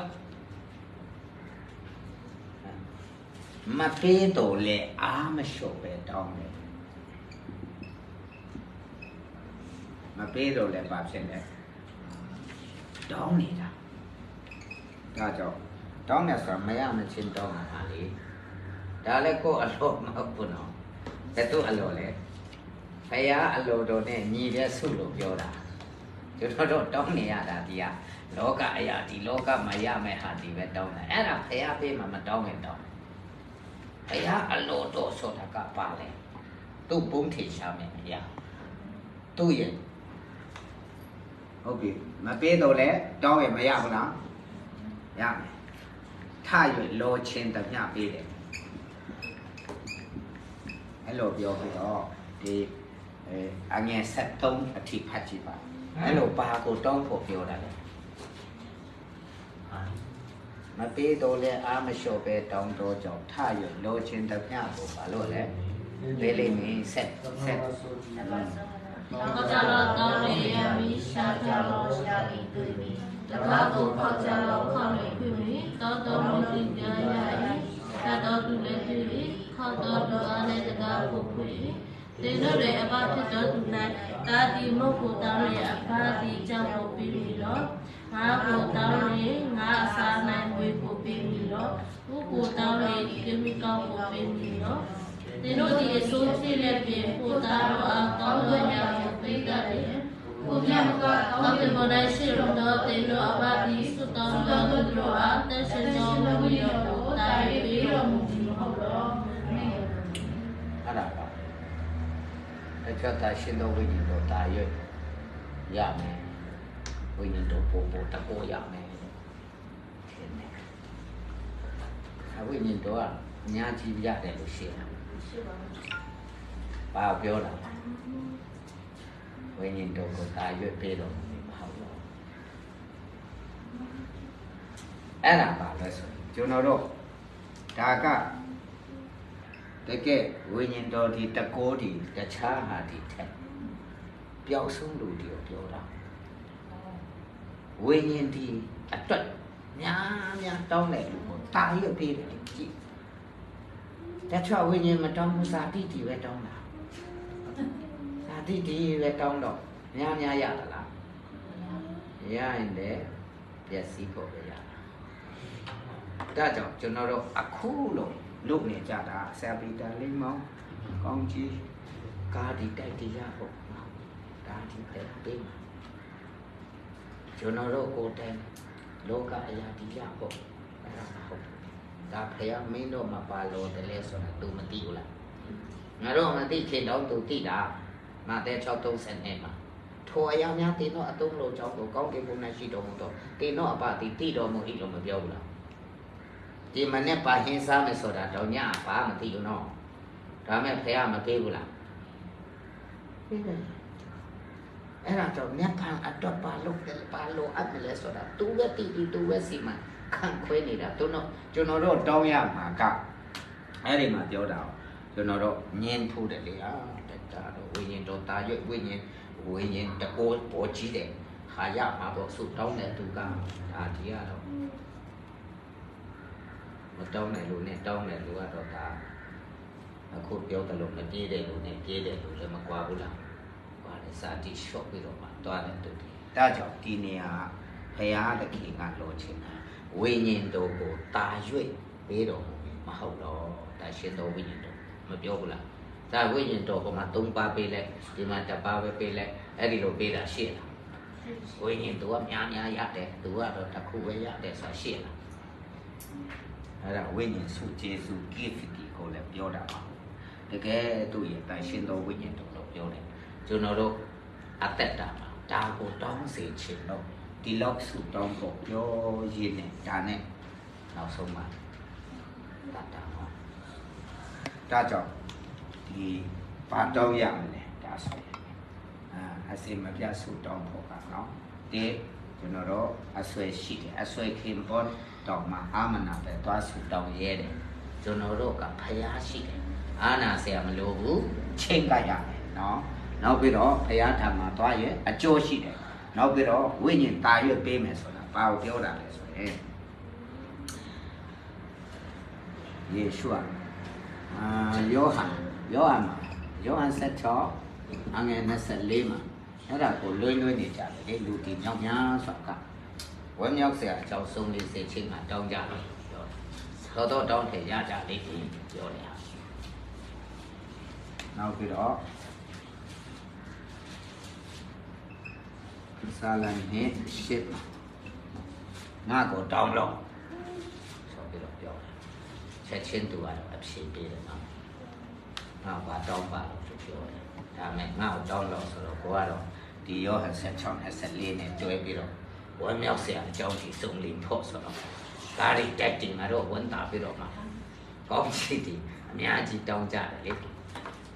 မပေးတော့လေအာမလျှော့ပဲတောင်းတယ်မပေးတော့လည်းဘာဖြစ်လဲတောင်းနေတာဒါကြောင့်တောင်းတယ်ဆိုတာမရမချင်းတောင်းတာလေဒါလည်းကိုယ်အလို့မဟုတ်ဘူးနော်ဘယ်သူအလို့လဲဘုရားအလိုတော်နဲ့ညီတဲ့ဆုလို့ပြောတာကျွန်တော်တို့တောင်းနေရတာဒီကလောကအရာဒီလောကမှာရမယ်ဟာဒီပဲတောင်းတယ်အဲ့ဒါဘုရားပေးမှမတောင်းရင်တောင်းဘုရားအလိုတော်ဆိုတာကပါလေသူ့ဘုံထေရှာမယ်အရာသူ့ရဲ့ဟုတ်ပြီမပေးတော့လဲတောင်းရင်မရဘူးလားရမယ်ထရွလောချင်းတမျှပေးတယ် hello biểu cái đó thì anh nghe set tông thì phát chỉ bảo hello ba cô trong phổ biểu này mà bây giờ là am show về trong đó cho thay đổi lối trên tập nhà của bà luôn đấy về lên mình set set
có cha lo tao để mi sa cha lo sa đi từ mi ta có có cha lo không để cứ mi tao tao lo đi ra ya ta tao tu lên tu đi không tao tao anh ấy ta phụ phụ đi thế nó để ở bao nhiêu tao tu này ta đi mua của tao để ở bao đi cha lo pi mi đó ngã của tao để ngã sa này mới của pi mi đó của tao để cái mi cao của pi mi đó thế nó thì số chỉ là về của tao ở tao lo nhà của pi ta để của nhà tao thì vào đây sẽ làm đó thế nó ở bao đi số tao lo được rồi ăn tới sẽ cho nó đi được tại vì nó muốn học đó
anh ạ để cho ta xin đâu với những đồ ta vậy dạ mẹ với những đồ bộ bộ ta cô dạ mẹ thế này với những đồ à nhà chỉ dạ để được xịn bao biểu là với những đồ của ta vậy bê đồ mình học rồiအဲ့ဒါပါလဲဆိုကျွန်တော်တို့ဒါကတကယ်ဝိညာဉ်တော်ဒီတကိုးဒီတခြားဟာဒီထက်ပျောက်ဆုံးလူတွေကိုပြောတာဝိညာဉ်ဒီအတွက်များများတောင်းတဲ့လူကိုတာရွတ်ပေးတယ်ကြည့်တခြားဝိညာဉ်မတောင်းဘူးစာတိတိပဲတောင်းတာစာတိတိပဲတောင်းတော့များများရတာလားရရင်လည်းပျက်စီးဖို့ပဲရတာဒါကြောင့်ကျွန်တော်တို့အခုလို့လုပ်နေကြတာဆရာပီတာလေးမောင်ကောင်းကြီးကာဒီတိုက်တရားပေါ့ဒါဒီတက်ပေးမှာကျွန်တော်တို့ကိုယ်တိုင်လောကအရာဒီရပေါ့အဲ့ဒါမဟုတ်ဒါဖယားမင်းတို့မပါလို့တလဲဆိုတာ तू မသိဘူးလားငါတို့မသိခင်တော့ तू သိတာငါတဲ့၆၃၀နဲ့မှာထိုအရာများတင်တော့အတုံးလို့ကြောင်းကိုကောင်းကင်ဘုံ၌ရှိတော်မူတော့တင်တော့အပတိတိတော်မူ၏လို့မပြောဘူးလားဒီမနဲ့ပါဟင်းစားမယ်ဆိုတာတော့ညဘာမသိဘူးနော်ဒါမဲ့ဖယားမပေးဘူးလားပေးတယ်အဲ့ဒါတော့မြတ်ဖန်အတွက်ပါလို့ပါလို့အပ်မလဲဆိုတာ तू ပဲတည်တည် तू ပဲစီမံခံခွဲနေတာသူတို့ကျွန်တော်တို့တောင်းရမှာကအဲ့ဒီမှာပြောတာကျွန်တော်တို့ညင်းဖို့တယ်လေဟာတာတော့ဝိညာဉ်တော်တာရွတ်ဝိညာဉ်ဝိညာဉ်တကိုးပေါ်ကြီးတယ်ခါရမှာပေါ့ဆုတောင်းတဲ့သူကဒါဒီကတော့မတောင်းနိုင်လို့နဲ့တောင်းတယ်လူကတော့ဒါအခုပြောတယ်လို့မပြေးတယ်လို့နဲ့ပြေးတယ်လို့လည်းမကွာဘူးလားကွာလေစာတိရှော့ပြီးတော့မှတွားတယ်တူတယ်ဒါကြောင့်ဒီနေရာဖရာတခင်ကလိုချင်တာဝိညာဉ်တော်ကိုတာရွေ့ပေးတော်မဟုတ်တော့ဒါရှင်တော်ဝိညာဉ်တော်မပြောဘူးလားဒါဝိညာဉ်တော်ကမှသုံးပါးပေးလိုက်ဒီမှာတစ်ပါးပဲပေးလိုက်အဲ့ဒီလိုပေးတာရှင်းလားဝိညာဉ်တော်ကများများရတယ်သူကတော့တစ်ခုပဲရတယ်ဆိုတာရှင်းလားအဲ့ဒါဝိညာဉ်စုကျေစု gift ဒီကိုလည်းပြောတာပါတကယ်သူ့ရဲ့တိုင်ရှင်တော်ဝိညာဉ်တော်လို့ပြောတယ်ကျွန်တော်တို့အသက်တာပါဒါကိုတောင်းစေချင်တော့ဒီလောက်စုတောင်းဖို့ပြောရင်းနဲ့ဒါနဲ့နောက်ဆုံးမှာတတ်တာပါဒါကြောင့်ဒီဘာတောင်းရမလဲဒါဆိုရင်အာအစင်မပြစုတောင်းဖို့ကနော်ဒီကျွန်တော်တို့အဆွဲရှိတယ်အဆွဲခင်ပေါ်တော့မှအာမနာပဲသွားစုတောင်းရဲတယ်ကျွန်တော်တို့ကဖျားရှိတယ်အာနာဆရာမလိုဘူးချိန်ကြရမယ်နော်နောက်ပြီးတော့ဖျားထံမှာသွားရဲအကျိုးရှိတယ်နောက်ပြီးတော့ဝိညာဉ်တာရွတ်ပေးမယ်ဆိုတာဘာကိုပြောတာလဲဆိုရင်ယေရှုအာယောဟန်ယောဟန်မှာယောဟန်ဆက်၆အငယ်၂၄မှာအဲ့ဒါကိုလွှဲလွှဲနေကြတယ်လေလူတီမြောက်များစွာကဝမ်းမြောက်စရာအကြောင်းဆုံးလေးစိတ်ချင်းမှာတောင်းကြတယ်ပြောတော့တောင်းထည့်ရကြလိမ့်မယ်ပြောတယ်ဟာနောက်ပြီးတော့စာလန်နဲ့ရှစ်ငါကိုတောင်းလို့ဆိုပြီးတော့ပြောတယ်ချက်ချင်းသူကတော့အဖြေပေးတယ်နော်ငါဘာတောင်းပါလို့ပြောတယ်ဒါမဲ့ငါ့ကိုတောင်းလို့ဆိုတော့ကိုကတော့ဒီယောဟန်ဆက်၆နဲ့ဆက်၄နဲ့တွဲပြီးတော့ဝမ်းမြောက်စရာအကြောင်းကြီးစုံလင်ဖို့ဆိုတော့ဒါတွေတိုက်တင်မှာတော့ဝန်တာပြီးတော့မှကောင်းချစ်တယ်အများကြီးတောင်းကြတယ်လေ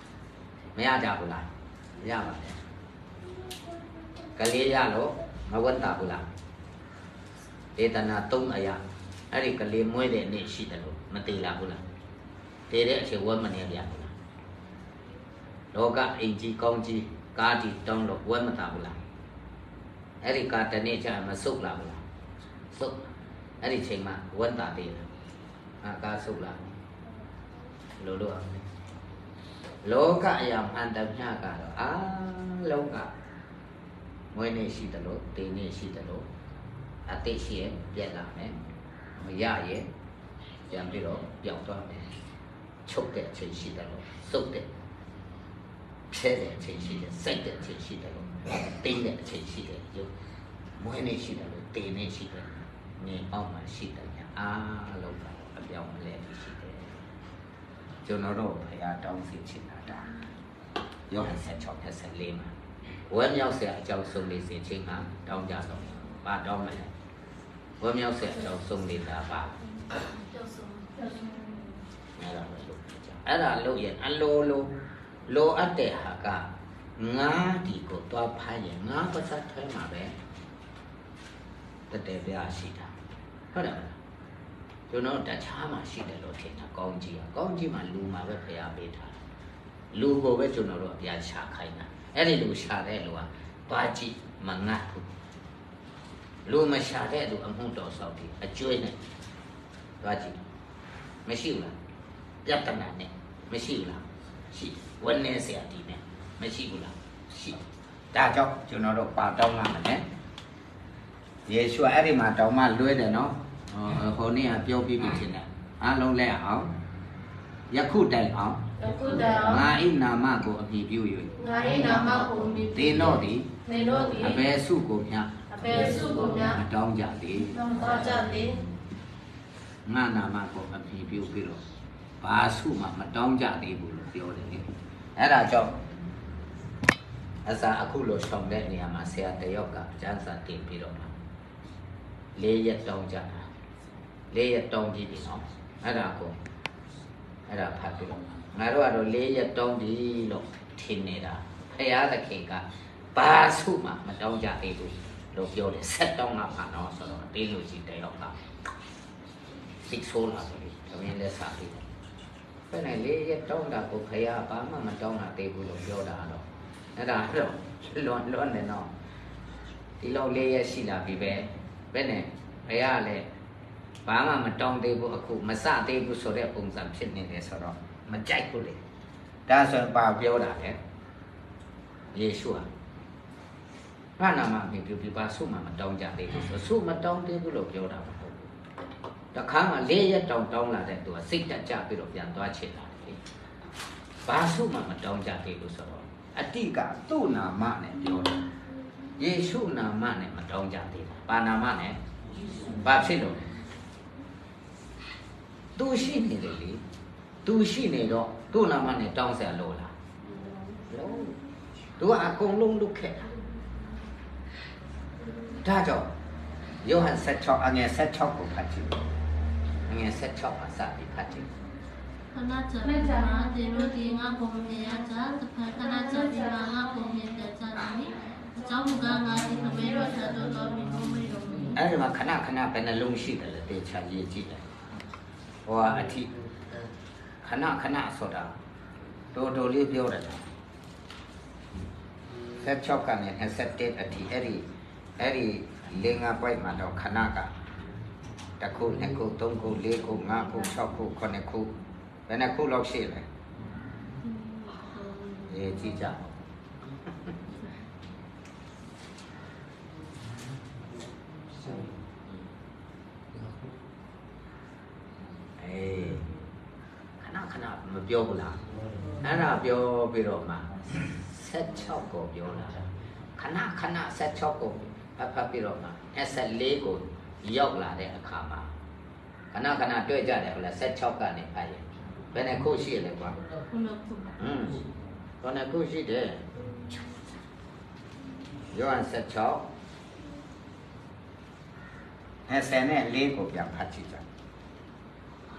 မရကြဘူးလားရပါတယ်ကလေးရလို့မဝတ်တာဘူးလားဒေသနာသုံးအရာအဲ့ဒီကလေးမွေးတဲ့နေ့ရှိတယ်လို့မသေးလားဘူးလားတည်တဲ့အချိန်ဝတ်မနေပြဘူးလားလောကအင်ကြီးကောင်းကြီးကားကြီးတောင်းလို့ဝတ်မတာဘူးလားအဲ့ဒီကားတနေ့ကျမဆုတ်လာဘူးလားဆုတ်အဲ့ဒီချိန်မှာဝတ်တာသေးလားအာကားဆုတ်လာလို့လို့အောင်လောကအရာမှန်တမျှကတော့အာလောကမွေးနေ့ရှိတယ်လို့တည်နေ့ရှိတယ်လို့အတိတ်ရှိရင်ပြက်လာမယ်မရရင်ပြန်ပြီးတော့ပြောင်းသွားမယ်ချုပ်တဲ့အချိန်ရှိတယ်လို့စုပ်တဲ့ဖြဲတဲ့အချိန်ရှိတယ်စိုက်တဲ့အချိန်ရှိတယ်လို့တင်းတဲ့အချိန်ရှိတယ်ရုပ်မွေးနေ့ရှိတယ်လို့တည်နေ့ရှိတယ်နေအောင်မှရှိတယ်အာလောကအပြောင်းမလဲရှိတယ်ကျွန်တော်တို့ဖရာတောင်းစီချင်တာဒါယောဟန်ဆက်၆ဖက်ဆက်၄မှာဝဲမြောက်ဆရာအကြောင်းဆုံးလေးစီချင်းမှာတောင်းကြတော့ပါတောင်းမယ်ဝဲမြောက်ဆရာအကြောင်းဆုံးလေးတာပါကျောက်ဆုံးကျောက်ဆုံးအဲ့ဒါလို့အဲ့ဒါလို့ရင်အလိုလိုလိုအပ်တဲ့ဟာကငါးဒီကိုတွားဖိုင်းရင်ငါးပါးစပ်ထဲမှာပဲတတဲ့ပြရှိတာဟုတ်တယ်မလားကျွန်တော်တခြားမှာရှိတယ်လို့ထင်တာကောင်းကြီးอ่ะကောင်းကြီးမှာလူမှာပဲဖျားပေးထားလူကိုပဲကျွန်တော်တို့အပြားရှာခိုင်းတာအဲ့ဒီလူရှာတဲ့လူကတွားကြည့်မငတ်ဘူးလူမရှာတဲ့လူအမှုတော်ဆောက်ပြီးအကျွေးနဲ့တွားကြည့်မရှိဘူးလားပြဿနာနဲ့မရှိဘူးလားရှိဝန်းနေเสียဒီနဲ့မရှိဘူးလားရှိဒါကြောင့်ကျွန်တော်တို့ပါတောင်းလာမယ်ယေရှုအဲ့ဒီမှာတောင်းမှလွဲတယ်နော်ဟိုနေ့ကပြောပြီးပြီချင်းတယ်အားလုံးလဲအောင်ယခုတိုင်အောင်ယခုတိုင်အောင်ငါဤနာမကိုအမည်ပြု၍ငါဤနာမကိုအမည်ပြုသင်တို့သည်သင်တို့သည်အဘယ်စုကိုမျှအဘယ်စုကိုမျှမတောင်းကြသည်မတောင်းကြသည်ငါနာမကိုအမည်ပြုပြီးတော့ဘာစုမှမတောင်းကြသေးဘူးလို့ပြောတယ်လေအဲ့ဒါကြောင့်အစားအခုလိုဆောင်တဲ့နေရာမှာဆရာတယောက်ကအကျမ်းစာတင်ပြီးတော့လေးရက်တောင်းကြတာလေးရက်တောင်းကြည့်ပြီနော်အဲ့ဒါကိုအဲ့ဒါဖတ်ပြီးတော့ငါတို့ကတော့လေးရက်တောင်းပြီလို့ထင်နေတာဖရာသခင်ကဘာစုမှမတောင်းကြသေးဘူးလို့ပြောတယ်ဆက်တောင်းလာပါတော့ဆိုတော့တင်းလူကြီးတယောက်ကစိတ်ဆိုးလာတယ်တမင်းလက်စားပြီးဘယ်နဲ့လေးရက်တောင်းတာကိုဖရာဘာမှမတောင်းတာသေးဘူးလို့ပြောတာတော့အဲ့ဒါတော့လွန်လွန်နေတော့ဒီလောက်လေးရက်ရှိလာပြီပဲဘယ်နဲ့ဖရာလည်းဘာမှမတောင်းသေးဘူးအခုမစသေးဘူးဆိုတဲ့ပုံစံဖြစ်နေတယ်ဆိုတော့မကြိုက်ဘူးလေဒါဆိုရင်ပါပြောတာလေယေရှုဟာငါနာမမြင်ပြပြပါဆုမှမတောင်းကြသေးဘူးဆိုဆုမတောင်းသေးဘူးလို့ပြောတာမဟုတ်ဘူးတခါမှလေးရက်တောင်းတောင်းလာတဲ့သူကစိတ်တက်ကြပြီးတော့ပြန်သွားချင်တာလေဘာဆုမှမတောင်းကြသေးဘူးဆိုတော့အတိကသူ့နာမနဲ့ပြောတယ်ယေရှုနာမနဲ့မတောင်းကြသေးဘူးဘာနာမနဲ့ဘာဖြစ်လို့သူရှိနေတယ်လေသူရှိနေတော့သူ့နာမနဲ့တောင်းဆရာလို့လားလို့သူကအကုန်လုံးလုပ်ခဲ့တာဒါကြောင့်ယောဟန်ဆက်၆အငယ်ဆက်၆ကိုဖတ်ကြည့်အငယ်ဆက်၆အစပြီးဖတ်ကြည့်ခဏချမေချာဒီလိုဒီငါပုံမြင်ရကြတဖန်ခဏချဒီမှာငါပုံမြင်တဲ့ချာနေအကြောင်းကငါဒီပမေရောဆက်တော့တော့ပြီးလို့မရဘူးအဲ့ဒီမှာခဏခဏဘယ်နှလုံးရှိတယ်လဲတေချာရေးကြည့်တယ်ဟောအထိခဏခဏဆိုတာတော်တော်လေးပြောတယ်ဆက်၆ကနေ၂၁အထိအဲ့ဒီအဲ့ဒီလေးငါးပိုက်မှာတော့ခဏကတစ်ခုနှစ်ခုသုံးခုလေးခုငါးခု၆ခုခုနှစ်ခုဘယ်နှခုလောက်ရှိလဲရေးကြည့်ကြအေးခဏခဏမပြောဘူးလားအဲ့ဒါပြောပြီးတော့မှဆက်၆ကိုပြောလာခဏခဏဆက်၆ကိုဖတ်ဖတ်ပြီးတော့မှ၂၄ကိုရောက်လာတဲ့အခါမှာခဏခဏတွေ့ကြတယ်ဟုတ်လားဆက်၆ကနေဖတ်ရင်ဘယ်နှခုရှိလဲကွာခုနှစ်ခုอืมခုနှစ်ခုရှိတယ်ယောဟန်ဆက်၆၂၄ကိုပြန်ဖတ်ကြည့်ကြ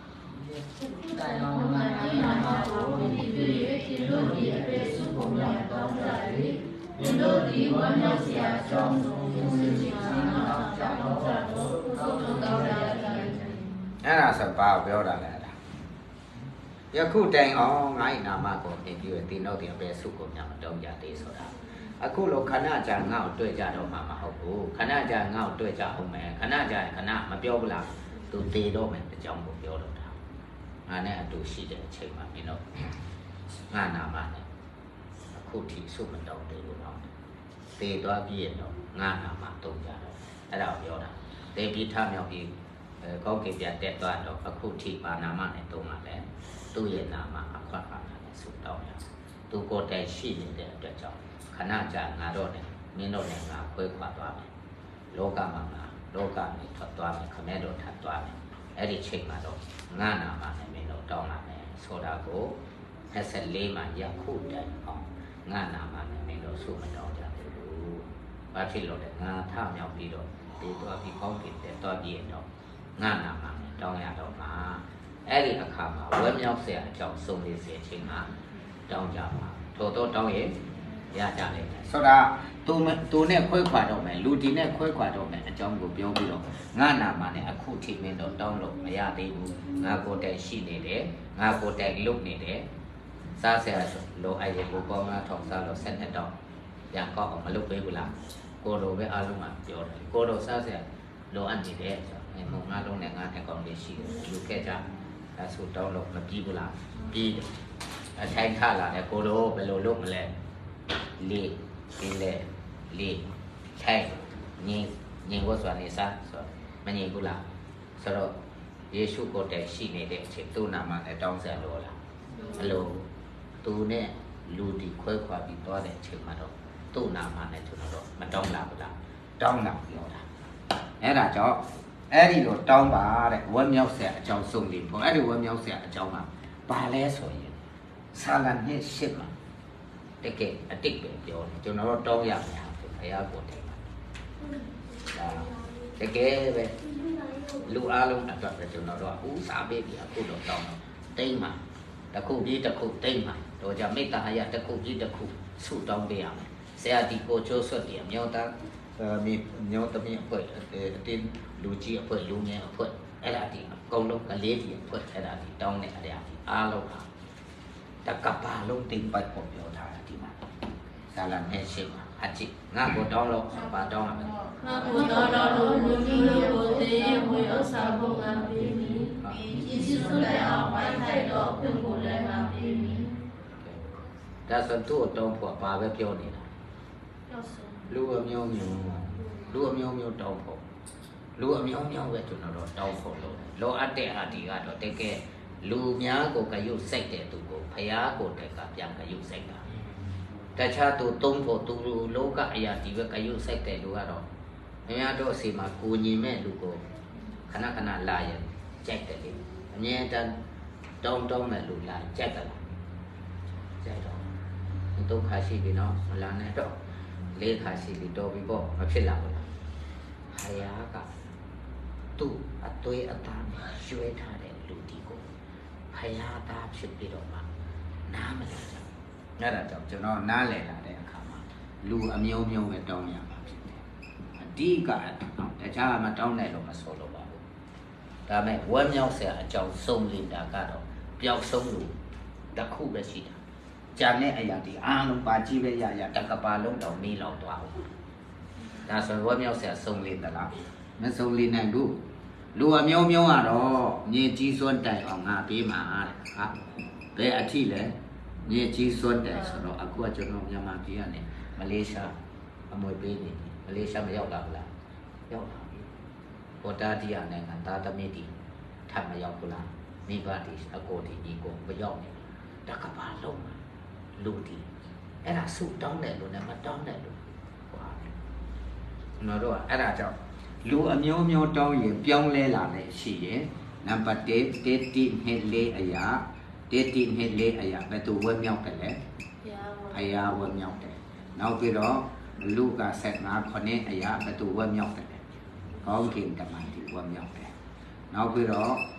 တိုင်အောင်မှနိနာမကိုဒီပြည့်ရှင်တို့ဒီအပေစုပုံရတောင်းကြ၍ရှင်တို့ဒီဝမ်းမြောက်စရာအကြောင်းကိုယုံကြည်ခြင်းအားကြောင့်ကြတော့သုတ်တော်တော်ရတာ
အဲ့ဒါဆိုဘာပြောတာလဲယခုတိုင်အောင်ငါ့နာမကိုသင်ပြီးတင်တော့တဲ့အပေစုကိုညမတောင်းကြသေးဆိုတာအခုလိုခဏကြာငါ့ကိုတွေ့ကြတော့မှမဟုတ်ဘူးခဏကြာငါ့ကိုတွေ့ကြအောင်မယ်ခဏကြာခဏမပြောဘူးလားသူတည်တော့မယ်အကြောင်းကိုပြောတော့တာငါနဲ့အတူရှိတဲ့အချိန်မှာမင်းတို့ငါနာမနဲ့အခုထိစုမတောင်းသေးဘူးတော့တည်သွားပြီးရင်တော့ငါနာမတုံးကြတော့အဲ့ဒါကိုပြောတာတည်ပြီးထမြောက်ပြီးအဲကောင်းကင်ပြတက်သွားတော့အခုထိပါနာမနဲ့တုံးလာတယ်သူ့ရဲ့နာမအခွတ်ပါနဲ့စုတောင်းရသူကိုယ်တိုင်ရှိနေတဲ့အတွက်ကြောင့်ခဏကြာငါတော့နဲ့မင်းတို့နဲ့ငါခွဲခွာသွားမယ်လောကမှာငါလောကနဲ့ထွက်သွားမယ်ခမဲတော်ထပ်သွားမယ်အဲ့ဒီချိန်မှာတော့ငါနာမနဲ့မင်းတို့တောင်းလာမယ်ဆိုတာကို၂၄မှာယခုတိုင်အောင်ငါနာမနဲ့မင်းတို့ဆုမတောင်းကြဘူးဘာဖြစ်လို့လဲငါထမြောက်ပြီးတော့ဒီသွားပြီးကောင်းကင်တဲ့သွားပြီးတော့ငါနာမနဲ့တောင်းရတော့မှာအဲ့ဒီအခါမှာဝဲမြောက်เสียအကြောင်းစုံလေးစေချင်းမှာတောင်းကြပါထို့တော့တောင်းရင်ရကြလိမ့်မယ်ဆိုတာသူသူနဲ့ခွဲခွာတော့မယ်လူဒီနဲ့ခွဲခွာတော့မယ်အကြောင်းကိုပြောပြီးတော့ငါနာမနဲ့အခုထိမင်းတော့တောင်းလို့မရသေးဘူးငါကိုယ်တိုင်ရှိနေတယ်ငါကိုယ်တိုင်လုပ်နေတယ်စားเสียလိုအဲ့ဒီကိုကောင်းလားထောင်စားလို့ဆက်နေတော့ရကောက်အောင်မလုပ်ပေးဘူးလားကိုလိုပဲအားလုံးကပြောတယ်ကိုလိုစားเสียလိုအပ်နေတယ်ဆိုတော့ငုံငါလုံးနဲ့ငါနဲ့ကောင်းလေးရှိတယ်လူခဲ့ကြဒါဆိုတောင်းလို့မပြီးဘူးလားပြီးတယ်အထိုင်ခလာတယ်ကိုလိုဘယ်လိုလုပ်မလဲလေးဒီလေလေးထိုင်ညင်ညင်ကိုစွာနေစားဆိုမညင်ဘူးလားဆိုတော့ယေရှုကိုယ်တိုင်ရှိနေတဲ့အချိန်သူ့နာမနဲ့တောင်းဆက်လို့လားအလိုသူနဲ့လူဒီခွဲခွာပြီးသွားတဲ့အချိန်မှာတော့သူ့နာမနဲ့ကျွန်တော်တော့မတောင်းလာဘူးလားတောင်းလာပြောတာအဲ့ဒါကြောင့်အဲ့ဒီလိုတောင်းပါတဲ့ဝမ်းမြောက်စရာအကြောင်းစုံလင်ပေါ့အဲ့ဒီဝမ်းမြောက်စရာအကြောင်းကဘာလဲဆိုရင်ဆာလန်နဲ့ရှစ်မှာတကယ်အတိတ်ပဲပြောတယ်ကျွန်တော်တို့တောင်းရမယ်ဟာဘုရားကိုတိုင်ပါဒါတကယ်ပဲလူအားလုံးအတွက်ပဲကျွန်တော်တို့ကဥစားပေးပြီးအခုတော့တောင်းတော့တိတ်မှာတစ်ခုပြီးတစ်ခုတိတ်မှာတော့ကြမေတ္တာရတစ်ခုပြီးတစ်ခုဆုတောင်းပေးရမယ်ဆရာဒီကိုချိုးဆွတ်တယ်မြောက်သားมีเนาะตะมีอဖွဲ့အတင်းလူကြီးအဖွဲ့လူငယ်အဖွဲ့အဲ့ဒါဒီအကုန်လုံးကလေးဒီအဖွဲ့အဲ့ဒါဒီတောင်းတဲ့အရာဒီအားလုံးဟာတကပါလုံးတင်ပိုက်ပေါ်ပြောထားတာဒီမှာဇာလန်နဲ့ရှိမှာအကြည့်ငါ့ကိုတောင်းလို့ပါတောင်းရမယ်
ငါကိုတောင်းလို့လူကြီးကိုတည်ရဝေဥစ္စာဘုံကပေးမည်ယေရှုလည်းအောင်ဝိုင်းထိုက်တော့ပြုဖို့လည်းငါပေးမည်
ဒါဆိုသူ့အတောင်းဖို့ဘာပဲပြောနေတာလူအမျိုးမျိုးလူအမျိုးမျိုးတောင်းဖို့လူအမျိုးမျိုးပဲကျွန်တော်တို့တောင်းဖို့လို့လောအပ်တဲ့ဟာဒီကတော့တကယ်လူများကိုကယုတ်စိတ်တဲ့သူကိုဖျားကိုတက်ကပြန်ကယုတ်စိတ်တာတခြားသူသုံးဖို့သူလူလောကအရာဒီပဲကယုတ်စိတ်တဲ့လူကတော့အများတို့အစီမှာကိုညီမဲ့လူကိုခဏခဏလာရင်ကြိုက်တယ်လေအမြဲတမ်းတောင်းတောင်းမဲ့လူလာကြိုက်တယ်ကြိုက်တော့ဒုက္ခရှိပြီနော်မလာနဲ့တော့လေးခါရှိပြီတော်ပြီပေါ့မဖြစ်လာဘူးလားဖယားကသူ့အသွေးအသားနဲ့ရွှဲထားတဲ့လူဒီကိုဖယားသားဖြစ်ပြီးတော့မှနားမလည်ကြဘူးအဲ့ဒါကြောင့်ကျွန်တော်နားလည်လာတဲ့အခါမှာလူအမျိုးမျိုးပဲတောင်းရမှာဖြစ်တယ်အဓိကတခြားမတောင်းနိုင်လို့မဆိုလို့ပါဘူးဒါမဲ့ဝမ်းမြောက်စရာအကြောင်းစုံလင်တာကတော့ပျောက်ဆုံးလို့တစ်ခုပဲရှိတာจานเนี่ยไอ้อย่างที่อ่านลงไปจีเวียยาตะกปาลงดอกนี้เราตัวဒါဆိုဝဲမြောက်ဆရာစုံလင်သလားမစုံလင်နိုင်ဘူးလူအမျိုးမျိုးကတော့မြေကြီးစွန်းတိုင်အောင်ငါပေးမှာတဲ့ဟာဘယ်အထိလဲမြေကြီးစွန်းတိုင်ဆိုတော့အခုကကျွန်တော်မြန်မာပြည်ကနေမလေးရှားအမွေပေးနေမလေးရှားမရောက်လာဘူးလားရောက်လာပြီပေါ်တာတီးရနိုင်ငံသားသမီးတီထပ်မရောက်ဘူးလားမိဘတီအကိုတီညီကိုမရောက်နေတကပါလုံးလူတီအဲ့ဒါစုတောင်းတယ်လို့နဲ့မတောင်းတယ်လို့ဟောတယ်ကျွန်တော်တို့ကအဲ့ဒါကြောင့်လူအမျိုးမျိုးတောင်းရင်ပြောင်းလဲလာတယ်ရှိရင်နံပါတ်တစ်တေတီနှစ်လေးအရာတေတီနှစ်လေးအရာဘယ်သူဝဲမြောက်တယ်လဲအရာဝဲမြောက်တယ်နောက်ပြီးတော့လူကဆက်ငါခုနှစ်အရာဘယ်သူဝဲမြောက်တယ်ကောင်းကင်တမန်တီဝဲမြောက်တယ်နောက်ပြီးတော့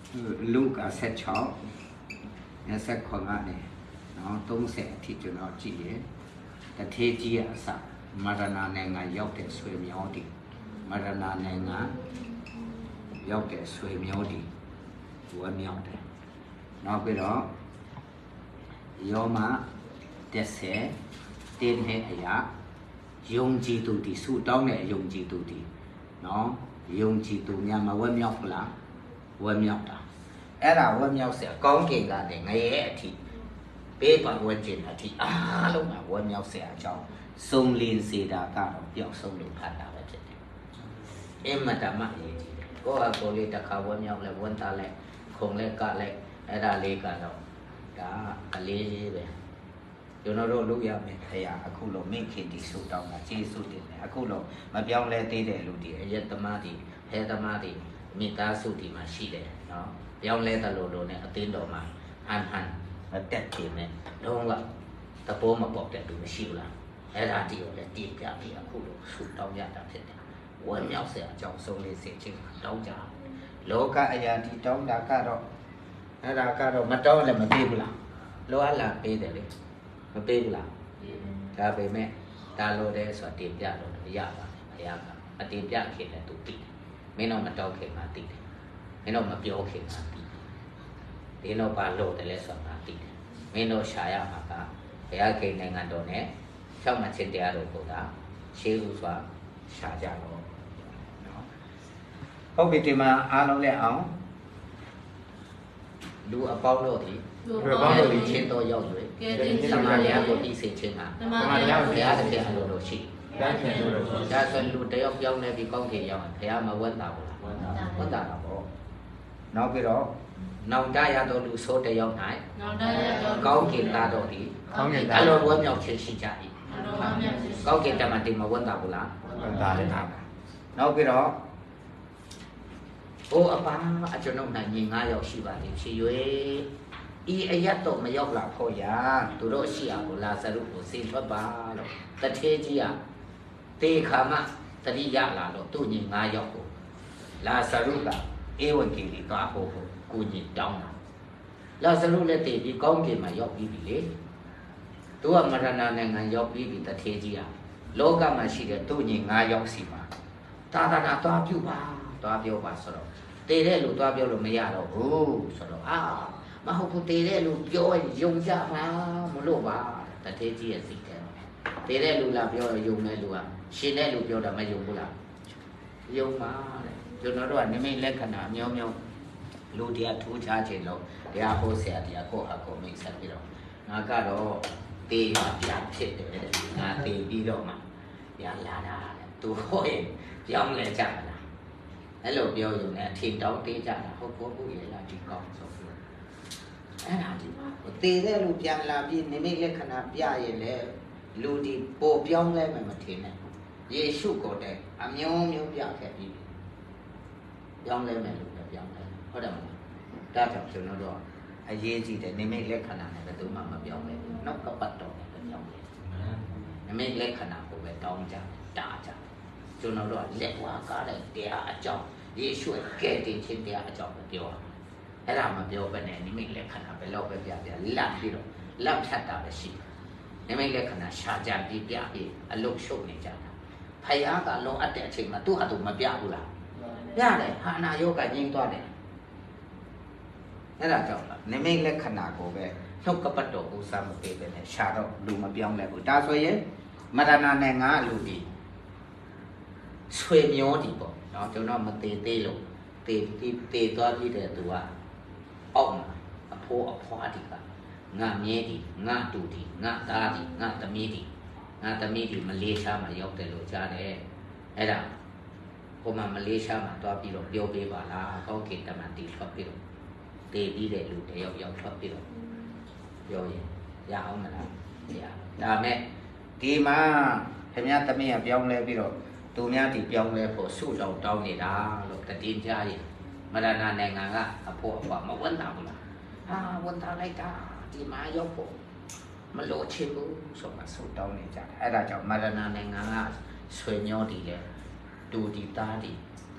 lúc cả set chó nhà set còn lại này nó tung sẽ thì cho nó chỉแต่เทจีอาสามารานาในงานยกแต่สวยมีอดีมารานาในงานยกแต่สวยมีอดีหัวมีอดีนอกไปแล้วยอมาเดเสเต้นให้อายะยงจีตูดีสู้ต้องเนี่ยยงจีตูดีเนาะยงจีตูเนี่ยมาว่ามีออกหลังว่ามีออกตาเอ้เราว่ามีออกเสียกองเก่งกันเนี่ยไงเอทีเป๊ะปันวันจีนอาทิตย์อ้าลงมาวันมีออกเสียเจ้าทรงเลียนเสียดาการเปี่ยวทรงหลุดพันดาวเจ็ดเอ็มมาดามาเองก็อาโกลีตะขาววันมีออกเลยวันตาเลยคงเลยกะเลยไอ้ดาเลยกันเราดากะเลยเลยကျွန်တော်တို့လုပ်ရမယ်ခရအခုလုံးမိခင်တီဆူတောင်းတာကျေးဇူးတင်တယ်အခုလုံးမပြောင်းလဲသေးတဲ့လူတွေအယက်သမားတွေဟဲသမားတွေမိသားစုတွေမှာရှိတယ်နော်ပြောင်းလဲတဲ့လူလိုနဲ့အတင်းတော်မှာဟန်ဟန်မတက်ချင်နဲ့လုံးဝတပိုးမပေါက်တဲ့လူမရှိဘူးလားအဲ့ဒါတီကိုလည်းတည်ပြပြီးအခုလုံးဆူတောင်းရတာဖြစ်တယ်ဝမ်းမြောက်စရာအကြောင်းဆုံးလေးစိတ်ချင်းတောင်းကြလောကအရာတီတောင်းတာကတော့အဲ့ဒါကတော့မတောင်းလည်းမပြေဘူးလားလောအလားပေးတယ်လေမပေးဘူးလားဒါပေမဲ့ဒါလိုတဲ့ဆိုတာတင်ပြလို့ရပါတယ်ဘုရားကအတင်ပြခင်လည်းသူသိတယ်မင်းတော့မတောက်ခင်မှသိတယ်မင်းတော့မပြောခင်မှသိတယ်ဒီတော့ဘာလို့တယ်လဲဆိုတာသိတယ်မင်းတို့ရှာရမှာကဘုရားခင်နိုင်ငံတော်နဲ့ဖြောက်မှချင်းတရားတော်ကိုသာရှေးဥစွာရှာကြတော့နော်ဟုတ်ပြီဒီမှာအားလုံးလည်းအောင်လူအပေါင်းတို့ဒီဘယ်ပေါင်းတို့ဒီချင်းတော်ရောက်ရွေးသမာဓိကိုသိစေခြင်းဟာသမာဓိကိုဘုရားတကယ်အလိုလိုရှိဘုရားရှင်လိုလိုရှိဒါဆိုလူတယောက်ပြောင်းနေပြီးကောင်းကင်ရောက်ဘုရားမဝတ်တာဘူးလားဝတ်တာတော့ပေါ့နောက်ပြီးတော့နောင်တရတော်လူဆိုးတယောက်၌နောင်တရတော်ကောင်းကင်သားတော်ဒီကောင်းကင်သားအလိုဝတ်မြောက်ခြင်းရှိကြ၏ကောင်းကင်တမန်တိမဝတ်တာဘူးလားဝတ်တာလည်းနောက်ပြီးတော့โอ้อปาအကျွန်ုပ်နိုင်ညီငါးယောက်ရှိပါလိမ့်ဖြစ်၍ဤအယတ်တော့မရောက်လာဖို့ရာသူတို့ရှိအောင်လာစရုပ်ကိုစေထွက်ပါလို့တထေးကြီးကတေခါမတတိယလာလို့သူ့ညီငါးယောက်ကိုလာစရုပ်ကဧဝံဂေလိသွားဖို့ကိုညီတောင်းတာလာစရုပ်လည်းတည်ပြီးကောင်းကင်မှာရောက်ပြီးပြီလေသူကမရဏနိုင်ငံရောက်ပြီးပြီတထေးကြီးကလောကမှာရှိတဲ့သူ့ညီငါးယောက်စီမှာသာသနာသွားပြုပါသွားပြောပါဆိုတော့တည်တဲ့လူသွားပြောလို့မရတော့ဘူးဆိုတော့အာမဟုတ်ဘူးတည်တဲ့လူပြောရင်ယုံကြမှာမလို့ပါတထေးကြီးရဲ့စိတ်ထဲမှာတည်တဲ့လူလာပြောရင်ယုံတဲ့လူကရှင်တဲ့လူပြောတာမယုံဘူးလားယုံပါတဲ့ကျွန်တော်တို့ကနိမိတ်လက္ခဏာမျိုးမျိုးလူတရားထူးခြားခြင်းလို့တရားဟောဆရာတရားကိုအကုန်မိတ်ဆက်ပြီးတော့ငါကတော့တေးရပြဖြစ်တယ်တဲ့ငါတေးပြီးတော့မှရလာတာတဲ့သူဟောရင်ပြောင်းလဲကြတာအဲ့လိုပြောရင်လည်းအထင်တောင်းသေးကြတာဟုတ်ကောဘူးလေလားဒီကောင်းဆိုပြီးအဲ့ဒါဒီမှာတည်တဲ့လူပြန်လာပြီးနိမိတ်လက္ခဏာပြရင်လေလူဒီပို့ပြောင်းလဲမှမထင်နဲ့ယေရှုကိုတဲ့အမျိုးမျိုးပြခဲ့ပြီးပြောင်းလဲမယ်လို့ပြောင်းလဲဟုတ်တယ်မလားဒါကြောင့်ကျွန်တော်တို့အရေးကြီးတဲ့နိမိတ်လက္ခဏာနဲ့ဘယ်သူမှမပြောင်းလဲဘူးနောက်ကပတ်တော့ပဲပြောင်းလဲနိမိတ်လက္ခဏာကိုပဲတောင်းကြတာကြကျွန်တော်တို့ကလက်ဝါးကားတဲ့တရားအကြောင်းယေရှုရဲ့ကဲ့တင်ခြင်းတရားအကြောင်းပဲပြောတာအဲ့ဒါမပြောဘဲနဲ့နိမိတ်လက္ခဏာပဲလောက်ပဲပြပြလတ်ပြီးတော့လတ်ဖြတ်တာပဲရှိနိမိတ်လက္ခဏာရှာကြပြီးပြပြီးအလုတ်ရှုပ်နေကြတာဖယားကလုံးအပ်တဲ့အချိန်မှာသူ့ဟာသူမပြဘူးလားပြတယ်ဟာနာယောဂငြိမ်းသွားတယ်အဲ့ဒါကြောင့်လားနိမိတ်လက္ခဏာကိုပဲနှုတ်ကပတ်တော်ဥစားမပေးပဲနဲ့ရှာတော့လူမပြောင်းလဲဘူးဒါဆိုရင်မရဏနဲ့ငါလူဒီဆွေမျိုးဒီပေါ့နော်ကျွန်တော်မသေးသေးလို့တေးပြီးတေးသွားပြီးတဲ့သူကအောက်မှာအဖိုးအဖွားဒီကငါမြဲဒီငါတူဒီငါသားဒီငါသမီးဒီငါသမီးဒီမလေးရှားမှာရောက်တယ်လို့ကြားတယ်အဲ့ဒါဟိုမှာမလေးရှားမှာသွားပြီးတော့ပြောပေးပါလားကောင်းကင်တမန်တီထွက်ပြီးတော့တေးပြီးတဲ့လူတယောက်ရောက်ထွက်ပြီးတော့ပြောရင်ရအောင်မလားမရဒါမဲ့ဒီမှာခင်ဗျားသမီးကပြောင်းလဲပြီးတော့သူများဒီပြောင်းလဲဖို့ဆုတောင်းတောင်းနေတာလို့တည်ကြရင်မရဏနိုင်ငံကအဖို့အဖွားမဝန်တာဘူးလားဟာဝန်တာလိုက်တာဒီမှာရောက်ဖို့မလို့ချင်ဘူးဆိုမှဆုတောင်းနေကြတယ်အဲ့ဒါကြောင့်မရဏနိုင်ငံကဆွေမျိုးဒီလေတူဒီသားဒီတ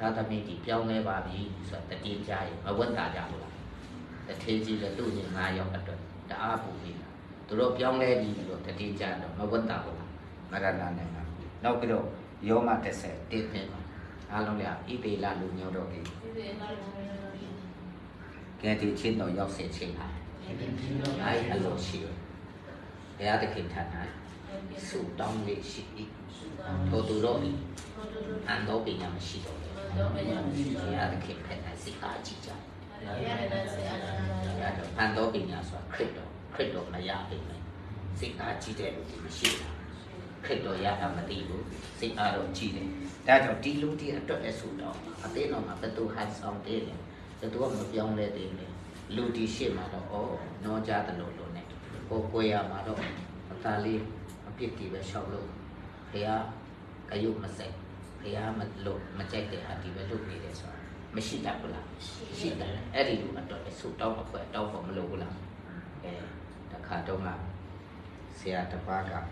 ဒါသမီးဒီပြောင်းလဲပါပြီဆိုတော့တည်ကြရင်မဝတ်တာကြဘူးလားတထေးကြီးလည်းသူ့ညီငါရောက်အတွက်တအားပူနေတာသူတို့ပြောင်းလဲပြီလို့တည်ကြတော့မဝတ်တာဘူးလားမရဏနဲ့ငါနောက်ပြီးတော့ယောမတစ်ဆက်တင်းနေပါအားလုံးလည်းဣတိလလူမျိုးတို့ကြီးကဲဒီချင်းတော့ရောက်စေချင်းပါအဲ့အလိုရှိတယ်ဘုရားသခင်ထံ၌စုတောင်းလေးရှိ၏ထိုသူတို့၏အန်တော်ပညာမရှိတော့ဘူးဘုရားသခင်ဖက်၌စိတ်အားကြည့်ကြအန်တော်ပညာဆိုတာခရစ်တော်ခရစ်တော်မရပြီစိတ်အားကြည့်တဲ့လူမရှိဘူးခရစ်တော်ရတာမသိဘူးစိတ်အားတော့ကြည့်တယ်ဒါကြောင့်ဒီလူဒီအတွက်လည်းစုတောင်းအသေးတော်မှာဘယ်သူဟန်ဆောင်သေးတယ်ဘယ်သူကမပြောင်းလဲသေးလဲလူဒီရှိမှာတော့ဩနောကြတယ်လို့လို့ ကိုကိုရမှာတော့အသာလေးအပြစ်တီပဲလျှောက်လို့ဘုရားကယုမစိတ်ဘုရားမလို့မကြိုက်တဲ့ဟာဒီပဲလုပ်နေတယ်ဆိုတာမရှိတတ်ဘူးလားရှိတယ်အဲ့ဒီလိုအတွက်ဆူတောင်းအခွဲတောင်းဖို့မလိုဘူးလားအဲတခါတော့ကဆရာတစ်ပါးက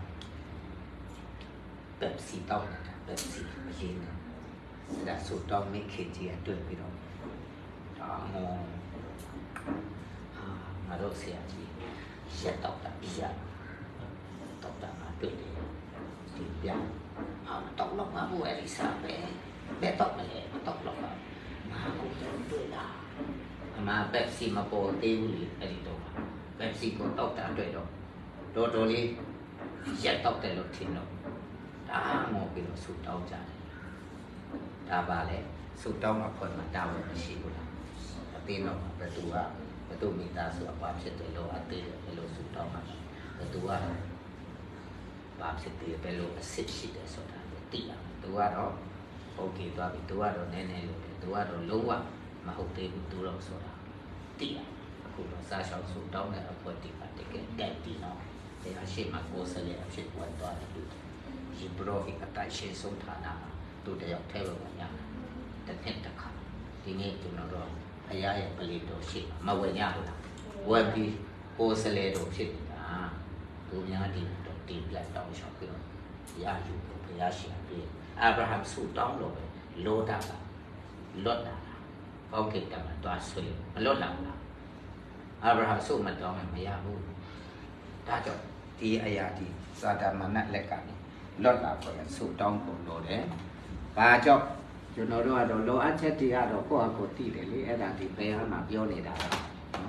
ပက်ဆီတောင်းတာပက်ဆီမရင်းနဲ့ဒါဆူတောင်းမိခင်ကြီးအတွေ့ပြီးတော့ဒါမောဟာငါတို့ဆရာကြီးရက်တော့တာပြရတော့တာမှာတွေ့တယ်ဒီပြအာတော့လောက်မှာဘူးအဲ့ဒီစားပဲဘယ်တော့မလဲတော့လောက်မှာငါကိုတွေ့လာအမပက်ဆီမပေါ်သေးဘူးလေအဲ့ဒီတော့ပက်ဆီကိုတော့တာတွေ့တော့တော်တော်လေးရက်တော့တယ်လို့ထင်တော့ဒါမှမဟုတ်ပြီးတော့ဆူတောင်းကြတယ်ဒါပါလေဆူတောင်းမှာဖွင့်မှာတာဝန်မရှိဘူးလားအတင်းတော့ဘယ်သူကဘယ်သူမိသားစုအပါဖြစ်တယ်လို့အသေးတယ်ဘယ်လိုဆူတောင်းမှာဘယ်သူကဘာဖြစ်တယ်ဘယ်လိုအစ်စ်ရှိတယ်ဆိုတာသိရမယ်သူကတော့โอเคသွားပြီသူကတော့နည်းနည်းလို့တယ်သူကတော့လုံးဝမဟုတ်သေးဘူးသူတော့ဆိုတာသိရအခုတော့စားရှောင်ဆူတောင်းတဲ့အဖို့ဒီပါတကယ်တိုက်ပြီးတော့တရားရှိမှကိုယ်စလေအဖြစ်ဝင်သွားတယ်ဒီဘရောဟိအတိုက်ရှိဆုံးဌာနမှာသူတယောက်ထဲလို့မရတစ်နှစ်တစ်ခါဒီနေ့ကျွန်တော်တို့အရာရဲ့ပလီတော်ရှိမဝင်ရဘူးလားဝက်ပြီးကိုယ်စလေတော်ဖြစ်နေတာသူများဒီတော့ဒီပလက်တောင်းလျှောက်ပြီးတော့ရယူဘုရားရှင်ပြေအာဗြဟံဆူတောင်းလို့ပဲလောတာကလွတ်လာတာဘောကိတ္တမှာတွားဆွေးမလွတ်လာဘူးလားအာဗြဟံဆူမတောင်းမရဘူးဒါကြောင့်ဒီအရာဒီစာတမဏတ်လက်ကနေလွတ်လာဖို့ဆူတောင်းဖို့လိုတယ်ဘာကြောင့်ကျွန်တော်တို့ကတော့လောအပ်ချက်တွေကတော့ကိုယ့်အကိုသိတယ်လေအဲ့ဒါဒီဘယ်ဟာမှပြောနေတာနော်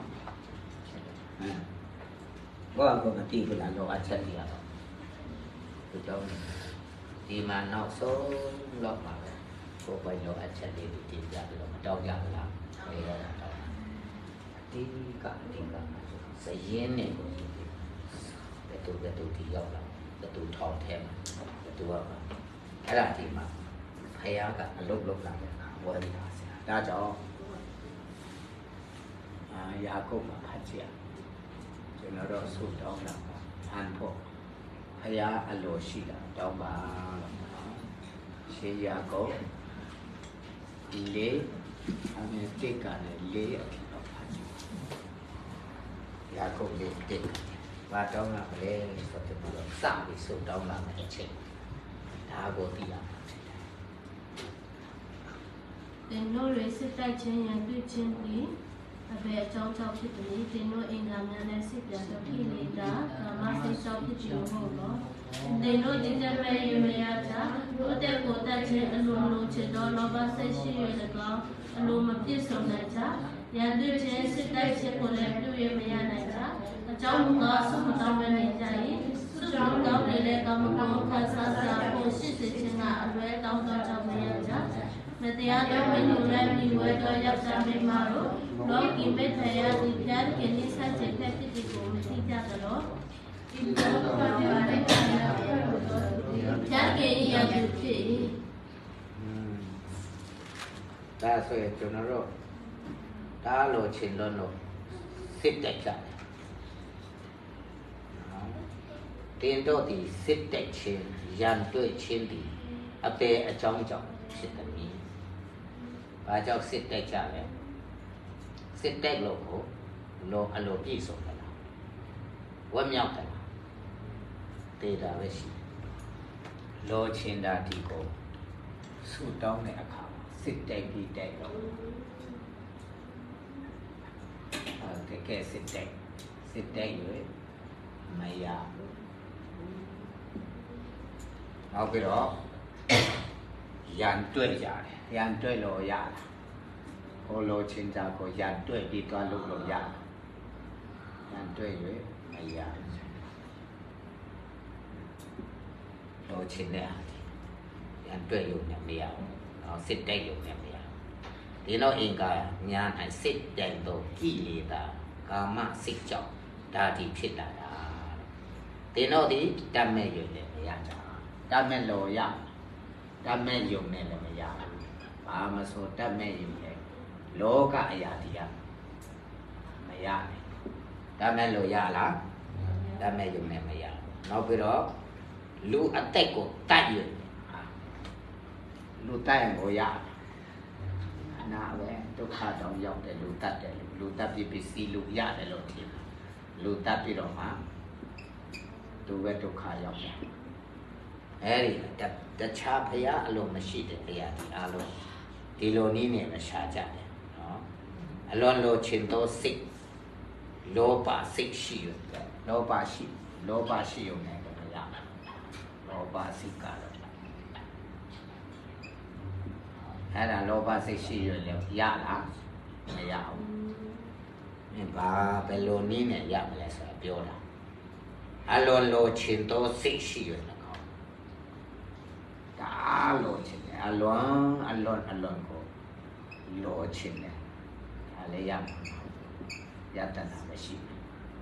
ကိုယ့်အကိုမသိဘူးလားလောအပ်ချက်တွေကတော့ဒီကြောင့်ဒီမှာနောက်ဆုံးတော့ပါပဲကိုယ်ပိုင်လောအပ်ချက်တွေဒီတင်ပြပြီးတော့မတောင်းကြဘူးလားဘယ်တော့တောင်းဒီကအဓိကစရင်နဲ့ကိုဘယ်သူဘယ်သူဒီရောက်လာဘယ်သူထောင်းထဲမှာဘယ်သူကအဲ့ဒါဒီမှာဖယားကအလုတ်လုတ်လာတဲ့အခါဝယ်လာဆရာဒါကြောင့်အာယာကုပ်မှာဖတ်ကြည့်ကျွန်တော်တို့ဆုတောင်းတာဖန်ဖို့ဖယားအလိုရှိတာတောင်းပါရှေးယာကုပ်လေးအမေတိတ်ကလည်းလေးအဖြစ်တော့ဖတ်ကြည့်ယာကုပ်လေးတိတ်ဘာတောင်းလာမလဲဆိုတော့စပြီးဆုတောင်းလာတဲ့အချိန်ဒါကိုသိရမှာ
တင်တို့ရစစ်တိုက်ခြင်းရန်တွေ့ခြင်းသည်အဘယ်အကြောင်းကြောင့်ဖြစ်သည်တင်တို့အင်္ဂါများနဲ့စစ်ပြန်တော့ဖြစ်နေတာကာမစိတ်ကြောင့်ဖြစ်ခြင်းဟုတ်တော့တင်တို့ဒီတမဲ့ရမရတာတို့တဲ့ကိုတတ်ခြင်းအလိုလိုချင်တော့လောဘစိတ်ရှိရတဲ့ကောင်အလိုမပြည့်စုံနိုင်ကြရန်တွေ့ခြင်းစစ်တိုက်ခြင်းကိုလည်းပြုရမရနိုင်ကြအကြောင်းကဆုမတောင်းမနေကြရင်ဆုတောင်းတောင်းနေတဲ့ကာမဂုဏ်ခါစားစာကိုရှိစေခြင်းကအလွဲတောင်းတော့ကြောင့်မရကြမတရားသောဝိညာဉ်နဲ့ဒီဝဲတော်ရောက်စားမိမှာတော့လောကီမေတ္တာရသည်ဖျားခင်နိစ္စချက်တဲ့ဖြစ်ဒီကိုမသိကြသလိုဒီတော့ဘာတွေလဲဖျားခင်ရည်ဖြစ်
ဒါဆိုရင်ကျွန်တော်တို့ဒါလိုချင်လို့လို့စစ်တက်ကြတယ်တင်တော့ဒီစစ်တက်ခြင်းရန်တွေ့ခြင်းဒီအပေအကြောင်းကြောင့်ဖြစ်တယ်ဘာကြောင့်စစ်တက်ကြလဲစစ်တက်လို့ကိုလောအလိုပြည့်စုံတယ်လားဝတ်မြောက်တယ်လားတေးတာပဲရှိလောချင်တာဒီကိုဆူတောင်းတဲ့အခါမှာစစစ်တိုက်ပြီးတိုက်တော့အဲကဲစစ်တိုက်စစ်တိုက်ရွေးမရနောက်ပြီးတော့ရန်တွေ့ကြတယ်ရန်တွေ့လို့ရတာဟိုလိုချင်းကြကိုရန်တွေ့ပြီးသွားလို့လို့ရရန်တွေ့ရွေးမရလိုချင်းနဲ့ရန်တွေ့လို့လည်းမရဘူးနော်စစ်တိုက်လို့လည်းမရဒီတော့အင်္ဂါညာအစစ်တိုက်တော့ကိလေသာကာမစိတ်ကြောင့်ဒါဒီဖြစ်လာတာဒီတော့ဒီတတ်မဲ့ရုံနဲ့မရကြတတ်မဲ့လို့ရတတ်မဲ့ရုံနဲ့လည်းမရဘူးဘာမဆိုတတ်မဲ့ရုံနဲ့လောကအရာတရားမရဘူးတတ်မဲ့လို့ရလားတတ်မဲ့ရုံနဲ့မရနောက်ပြီးတော့လူအသက်ကိုတတ်ရုံလူတတ်ရင်ကိုရအနာပဲဒုက္ခတောင်ရောက်တယ်လူတတ်တယ်လူတတ်ပြီးပစ္စည်းလူရတယ်လို့ထင်တယ်လူတတ်ပြီးတော့မှသူပဲဒုက္ခရောက်တယ်အဲဒီတခြားဖရာအလုံးမရှိတဲ့တရားဒီအလုံးဒီလိုနည်းနဲ့မရှားကြတယ်နော်အလွန်လိုချင်သောစိတ်လောဘစိတ်ရှိရတယ်လောဘရှိလောဘရှိုံနဲ့တော့မရဘူးလောဘစိတ်ကတော့အဲ့ဒါလောဘစိတ်ရှိရလေရလားမရဘူးဘာဘယ်လိုနည်းနဲ့ရမလဲဆိုတာပြောတာအလွန်လိုချင်သောစိတ်ရှိရတဲ့ကောင်းဒါလိုချင်တယ်အလွန်အလွန်အလွန်ကိုလိုချင်တယ်ဒါလည်းရမှာရတတ်တာမရှိဘူး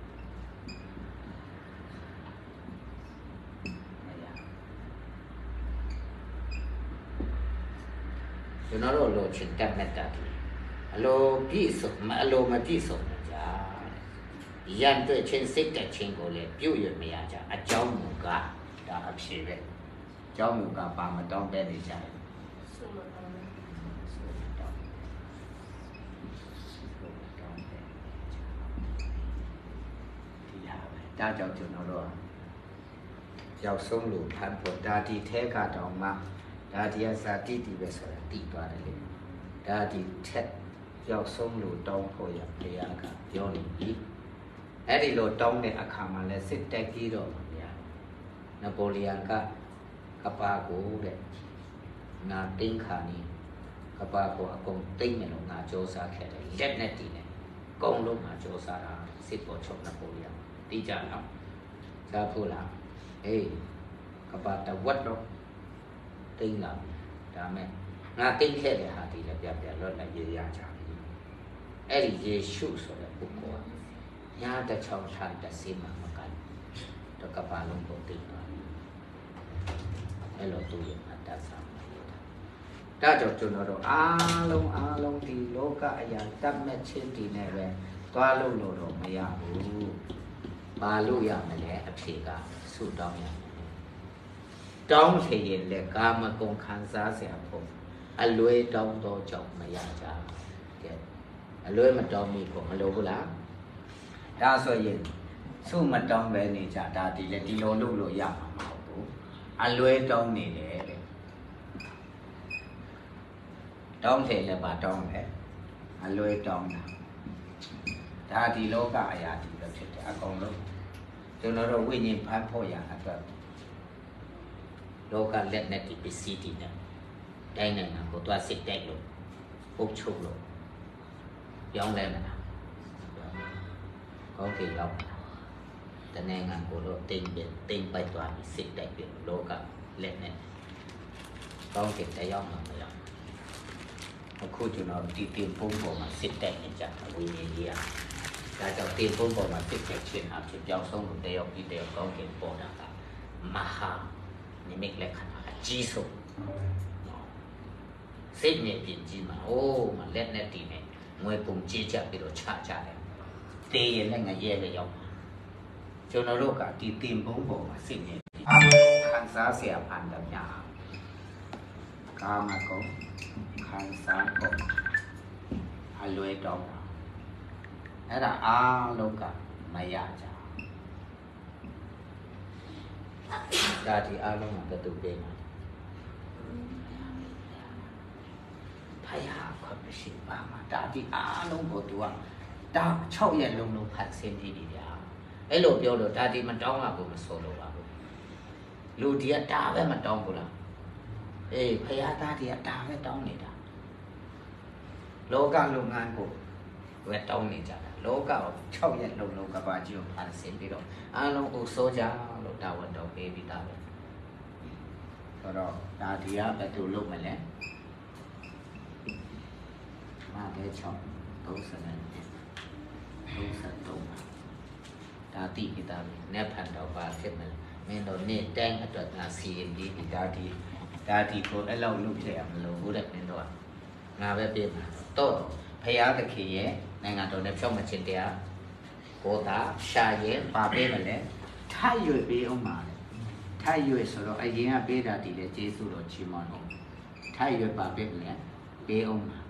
ကျွန်တော်တို့လိုချင်တတ်မဲ့တတ်တယ်အလိုပြည့်စုံမအလိုမပြည့်စုံကြရန်တွေ့ချင်းစိတ်တက်ချင်းကိုလည်းပြုတ်ရမရကြအကြောင်းမူကားဒါအဖြစ်ပဲအကြောင်းမူကားပါမတောင်းပဲနေကြတယ်ဆိုမတောင်းဆိုမတောင်းဆိုမတောင်းပဲဒီဟာပဲဒါကြောင့်ကျွန်တော်တို့ရောက်ဆုံးလို့ဖတ်ဖို့ဒါဒီထဲကတောင်မှဒါဒီအစာတိတိပဲဆိုတာတည်သွားတယ်လေဒါဒီထက်ရောက်ဆုံးလို့တောင်းဖို့ရတရားကပြောနေပြီအဲ့ဒီလိုတောင်းတဲ့အခါမှာလဲစစ်တက်ကြီးတော့မရနပိုလီယန်ကကပါကိုတဲ့ငါတိန်ခါနီကပါကိုအကုန်တိတ်မယ်လို့ငါစ조사ခဲ့တယ်လက်နဲ့တည်နေအကုန်လုံးငါစ조사တာစစ်ပေါ်ချုပ်နပိုလီယန်တိကြနော်စားဖို့လားအေးကပါတဝတ်တော့တိတ်လာဒါမဲ့ငါတိတ်ခဲ့တဲ့ဟာဒီလည်းပြပြလွတ်လိုက်ရရကြပြီအဲ့ဒီယေရှုဆိုတဲ့ပုဂ္ဂိုလ်ကညာတချောင်းထားတစေမမကန်တော့ကပါလုံးကိုတိတ်သွားအဲ့လိုသူရဲ့အတ္တဆောင်ဒါကြောင့်ကျွန်တော်တို့အားလုံးအားလုံးဒီလောကအရာတတ်မဲ့ချင်းဒီနဲ့ပဲသွားလို့လို့တော့မရဘူးပါလို့ရမလဲအဖြေကဆုတောင်းရတောင်းချင်ရင်လည်းကာမဂုဏ်ခံစားเสียဖို့အလွဲတောင်းတော့ကြောင့်မရကြကဲအလွဲမတောင်းမိဖို့မလိုဘူးလားဒါဆိုရင်ဆုမတောင်းပဲနေကြဒါဒီလေဒီလိုလုပ်လို့ရမှာမဟုတ်ဘူးအလွဲတောင်းနေတယ်တဲ့တောင်းတယ်လည်းပါတောင်းတယ်အလွဲတောင်းတာဒါဒီလောကအရာဒီပဲဖြစ်တယ်အကုန်လုံးကျွန်တော်တို့ဝိညာဉ်ဖန်ဖို့ရအတွက်လောကလက်နဲ့ဒီပစ္စည်းတွေနဲ့တိုင်းနိုင်ငံကိုသွားစစ်တိုက်လို့ပုတ်ချုပ်လို့ပြောင်းလဲမလားကောင်းကင်ရောက်တနိုင်ငံကိုတော့တိမ်ပြတိမ်ပိုက်သွားပြီးစစ်တိုက်ပြီးလောကလက်နဲ့ကောင်းကင်တရားမှမရောက်အခုကျွန်တော်ဒီတင်ပုံပေါ်မှာစစ်တိုက်နေကြတာဝိညာဉ်ကြီးอ่ะဒါကြောင့်တင်ပုံပေါ်မှာစစ်တိုက်ခြင်းအဖြစ်ပြောင်းဆုံးလို့တယောက်ပြီးတယောက်ကောင်းကင်ပေါ်တာကမဟာနိမိတ်လက္ခဏာအကြီးဆုံးစိတ်နဲ့ပြင်ကြည့်မှာအိုးမလက်နဲ့တီးနဲ့ငွေပုံကြေးကြပြီးတော့ချကြတယ်တေးရင်လည်းငရဲပဲရောက်မှာကျွန်တော်တို့ကဒီတင်ပုံပေါ်မှာစိတ်နဲ့ခံစားเสียพันธุ์များကာမဂုဏ်ခံစားကုန်အလွဲတောင်းတာအဲ့ဒါအားလုံးကမရကြဒါဒီအားလုံးကဘယ်သူပေးမှာမရှိပါမှာဒါဒီအားလုံးကိုသူကဒါ၆ရက်လုံးလုံးဖတ်ဆင်းပြီးပြီဗျာအဲ့လိုပြောလို့ဒါဒီမတောင်းပါဘူးမဆိုလို့ပါဘူးလူဒီကဒါပဲမတောင်းဘူးလားအေးဖရာသားဒီကဒါပဲတောင်းနေတာလောကလုပ်ငန်းကိုဝယ်တောင်းနေကြတာလောကကို၆ရက်လုံးလုံးကဘာကြီးကိုဖန်ဆင်းပြီးတော့အားလုံးကိုစိုးကြလို့တာဝန်တော်ပေးပြီးသားပဲဆိုတော့ဒါဒီကဘယ်သူလုပ်မလဲမာပဲ၆၃၀နဲ့၃၃ဒါတိပိသားပဲနဲ့ဖန်တော့ပါဖြစ်မလဲမင်းတို့နေ့တိုင်းအတွက်ငါစီရင်ပြီးဒီဒါဒီဒါဒီကိုအဲ့လောက်လုပ်ဖြစ်ရမလို့ဘူးတဲ့မင်းတို့ကငါပဲပြေးမှာတော့ဖရာသခင်ရဲ့နိုင်ငံတော်နဲ့ဖြောင့်မခြင်းတရားကိုသာရှာရင်ပါပေးမလဲထိုက်ရွေပေးအောင်ပါလေထိုက်ရွေဆိုတော့အရင်ကပေးတာဒီလေကျေးဇူးတော်ချီးမွမ်းတော့ထိုက်ရွေပါပေးမလဲပေးအောင်ပါ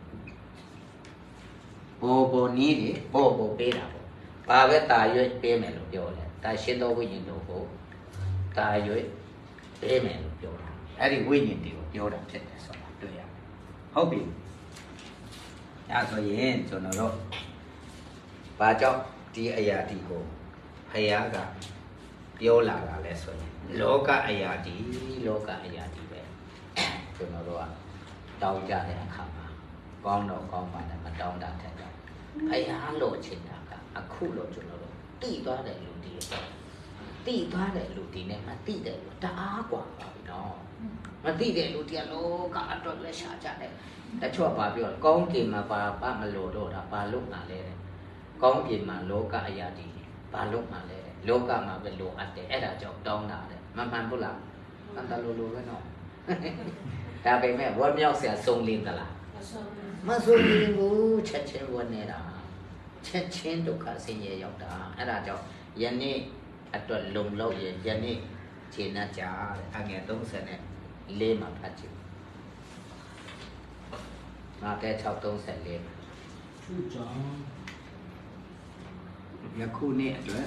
ဘောဘောနီးလေဘောဘောပေးတာပေါ့ပါပဲတာရွေပေးမယ်လို့ပြောတယ်ဒါရှင်းတော်ဝိညာဉ်တော်ကိုတာရွေပေးမယ်လို့ပြောတာအဲ့ဒီဝိညာဉ်တွေကိုပြောတာဖြစ်တယ်ဆိုတာတွေ့ရတယ်ဟုတ်ပြီအဲဆိုရင်ကျွန်တော်တို့ဘာကြောင့်ဒီအရာဒီကိုဖယားကပြောလာတာလဲဆိုရင်လောကအရာဒီလောကအရာဒီပဲကျွန်တော်တို့ကတောင်းကြတဲ့အခါမှာကောင်းတော့ကောင်းပါတယ်မတောင်းတာတဲ့ဖယားလို့ချင်တာကအခုလို့ကျွန်တော်တို့တိသွားတဲ့လူဒီတိသွားတဲ့လူဒီနဲ့မတိတဲ့လူတအားกว่าပါပြီနော်မတိတဲ့လူဒီကလောကအတွက်လည်းရှာကြတယ်တချို့ကပြောကောင်းကင်မှာပါပါမလို့တော့တာဘာလို့မှလဲတဲ့ကောင်းကင်မှာလောကအရာဒီဘာလို့မှလဲတဲ့လောကမှာပဲလိုအပ်တယ်အဲ့ဒါကြောင့်တောင်းတာတဲ့မမှန်ဘူးလားတန်တလူလူပဲနော်ဒါပေမဲ့ဝတ်မြောက်ဆရာစုံလင်းသလားမစုံလင်းဘူးချက်ချင်းဝတ်နေတာချက်ချင်းဒုက္ခဆင်းရဲရောက်တာအဲ့ဒါကြောင့်ယနေ့အတွက်လုံလောက်ရယနေ့ခြေနှက်ကြတဲ့အငယ်၃၀နဲ့လေးမှာဖတ်ကြည့်ငါကဲ၆၃၄သူကြောင့်ယခုနေ့အတွက်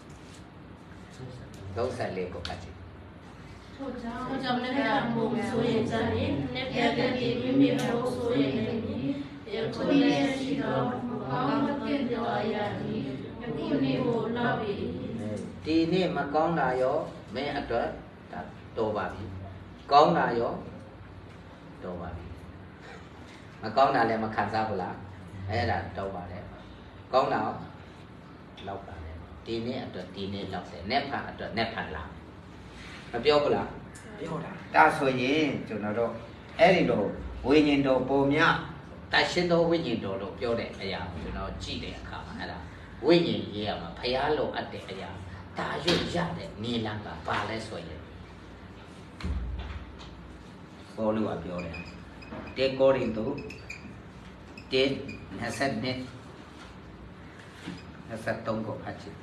၃၄ကိုဖတ်ကြည့်
ထို့ကြောင့်ကြောင့်လည်းအမှုဆိုရင်ကြရင်လည်းပြတဲ့ဒီမိမိတို့ဆိုရင်လည်းယခုနေ့ရှိတော့ကောင်းတဲ့ကြောအရာဒီယခုနေ့ကိုလောက်ပြီး
ဒီနေ့မကောင်းတာရောမင်းအတွက်ဒါတော်ပါပြီကောင်းတာရောတော်ပါပြီမကောင်းတာလည်းမခံစားဘူးလားအဲ့ဒါတော့ပါတယ်ကောင်းတာလောက်ပါတယ်ဒီနေ့အတွက်ဒီနေ့လောက်တယ်နဲ့ဖန်အတွက်နဲ့ဖန်လာမပြောဘူးလားပြောတာဒါဆိုရင်ကျွန်တော်တို့အဲ့ဒီလိုဝိညာဉ်တော်ပုံမြတရှင်တော်ဝိညာဉ်တော်လို့ပြောတဲ့အရာကိုကျွန်တော်ကြည့်တဲ့အခါမှာအဲ့ဒါဝိညာဉ်ရေးရမှာဖျားလို့အပ်တဲ့အရာဒါရွတ်ရတဲ့နေလမ်းကပါလဲဆိုရင်ဘောလူကပြောတယ်တေကိုရင်တို့တေနှစ်ဆက်နဲ့နှစ်ဆက်သုံးကိုဖတ်ချင်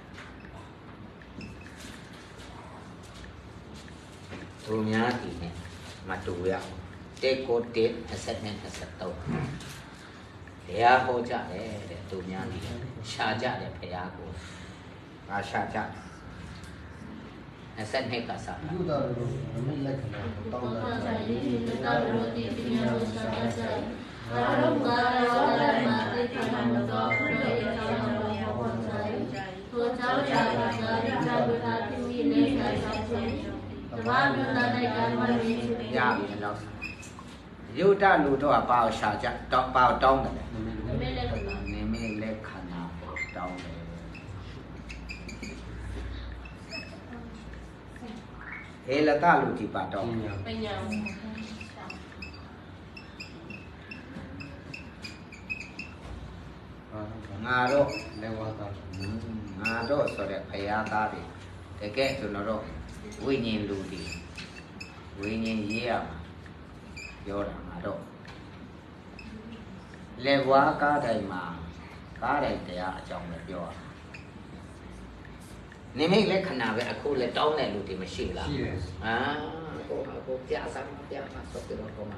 သူများဒီနဲ့မတူရတေကိုတေနှစ်ဆက်နဲ့နှစ်ဆက်သုံးတရားဟောကြတယ်တဲ့သူများဒီရှာကြတယ်ဖရာကိုငါရှာကြအစနဲ့ကစား
ယူတာလို့မင်းလက်ခံတော့တောင်းတာ
ဆိုင်ဒီတာလို့ဒီပညာလို့စားစားဘာလို့ဘာလို့လဲမသိတာမတော့ဘယ်လိုရအောင်လို့ဟောဆိုင်ကိုကြောက်ကြတာစားရတာဘုရားတိမိလေးဆိုင်ဆိုင်တဘာလို့လာတဲ့ကံမလေး
ရပြီတော့ယုဒလူတော့ပါအောင်ရှာကြတောင်းပါတောင်းတယ်
နေမလက်ခဏ
နေမလက်ခဏတောင်းတယ်ဟေလတလူဒီပါတော့
ပညာ
ငါတော့
လေဝါတာ
ငါတော့ဆိုတဲ့ဖရာသားတွေတကယ်ကျွန်တော်တို့ဝိညာဉ်လူတွေဝိညာဉ်ရေးရမှာပြောတာငါတော့လေဝါကားတိုင်းမှာကားတိုင်းတရားအကြောင်းပဲပြောတာနေမိတ်လည်းခဏပဲအခုလည်းတောင်းတဲ့လူတွေမရှိလား
ရှိတယ်
အာကိုကိုပြဆန်းပြမှာဆိုပြီးတော့ကောမှာ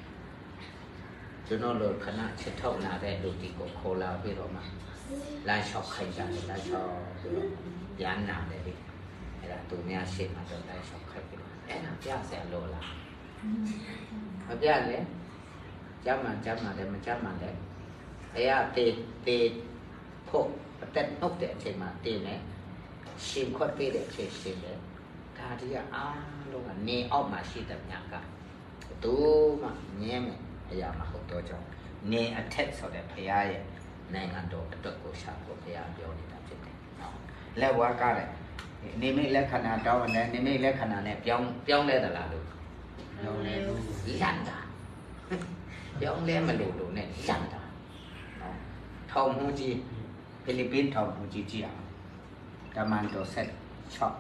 ကျွန်တော်တို့ခဏချက်ထောက်လာတဲ့လူတွေကိုခေါ်လာပြီးတော့မှလမ်းလျှောက်ခိုင်းကြတယ်လမ်းလျှောက်ပြီးတော့ပြန်နာတယ်ဒီအဲ့ဒါသူများရှေ့မှာတော့လမ်းလျှောက်ခိုင်းပြီးတော့အဲ့ဒါပြဆရာလို့လားမပြလဲ chăm mà chăm mà để mà chăm mà để ấy à tê tê phụ tết nốt để chơi mà tê này xin khoát tê để chơi xin để ta thì à lúc mà nè ốp mà xí tập nhạc cả tu mà nhẹ mẹ ấy à mà học tôi cho nè ở tết sau để phải ai này ngàn đồ tất cả sao của phải ai biểu đi làm chuyện này lẽ quá cả đấy nè mấy lẽ khả năng đó này nè mấy lẽ khả năng này piong piong lên là được lăn ra piong lên mà lù lù này lăn ra thòng hung chi Philippines thòng hung chi chi à cảm ơn tôi sẽ chọn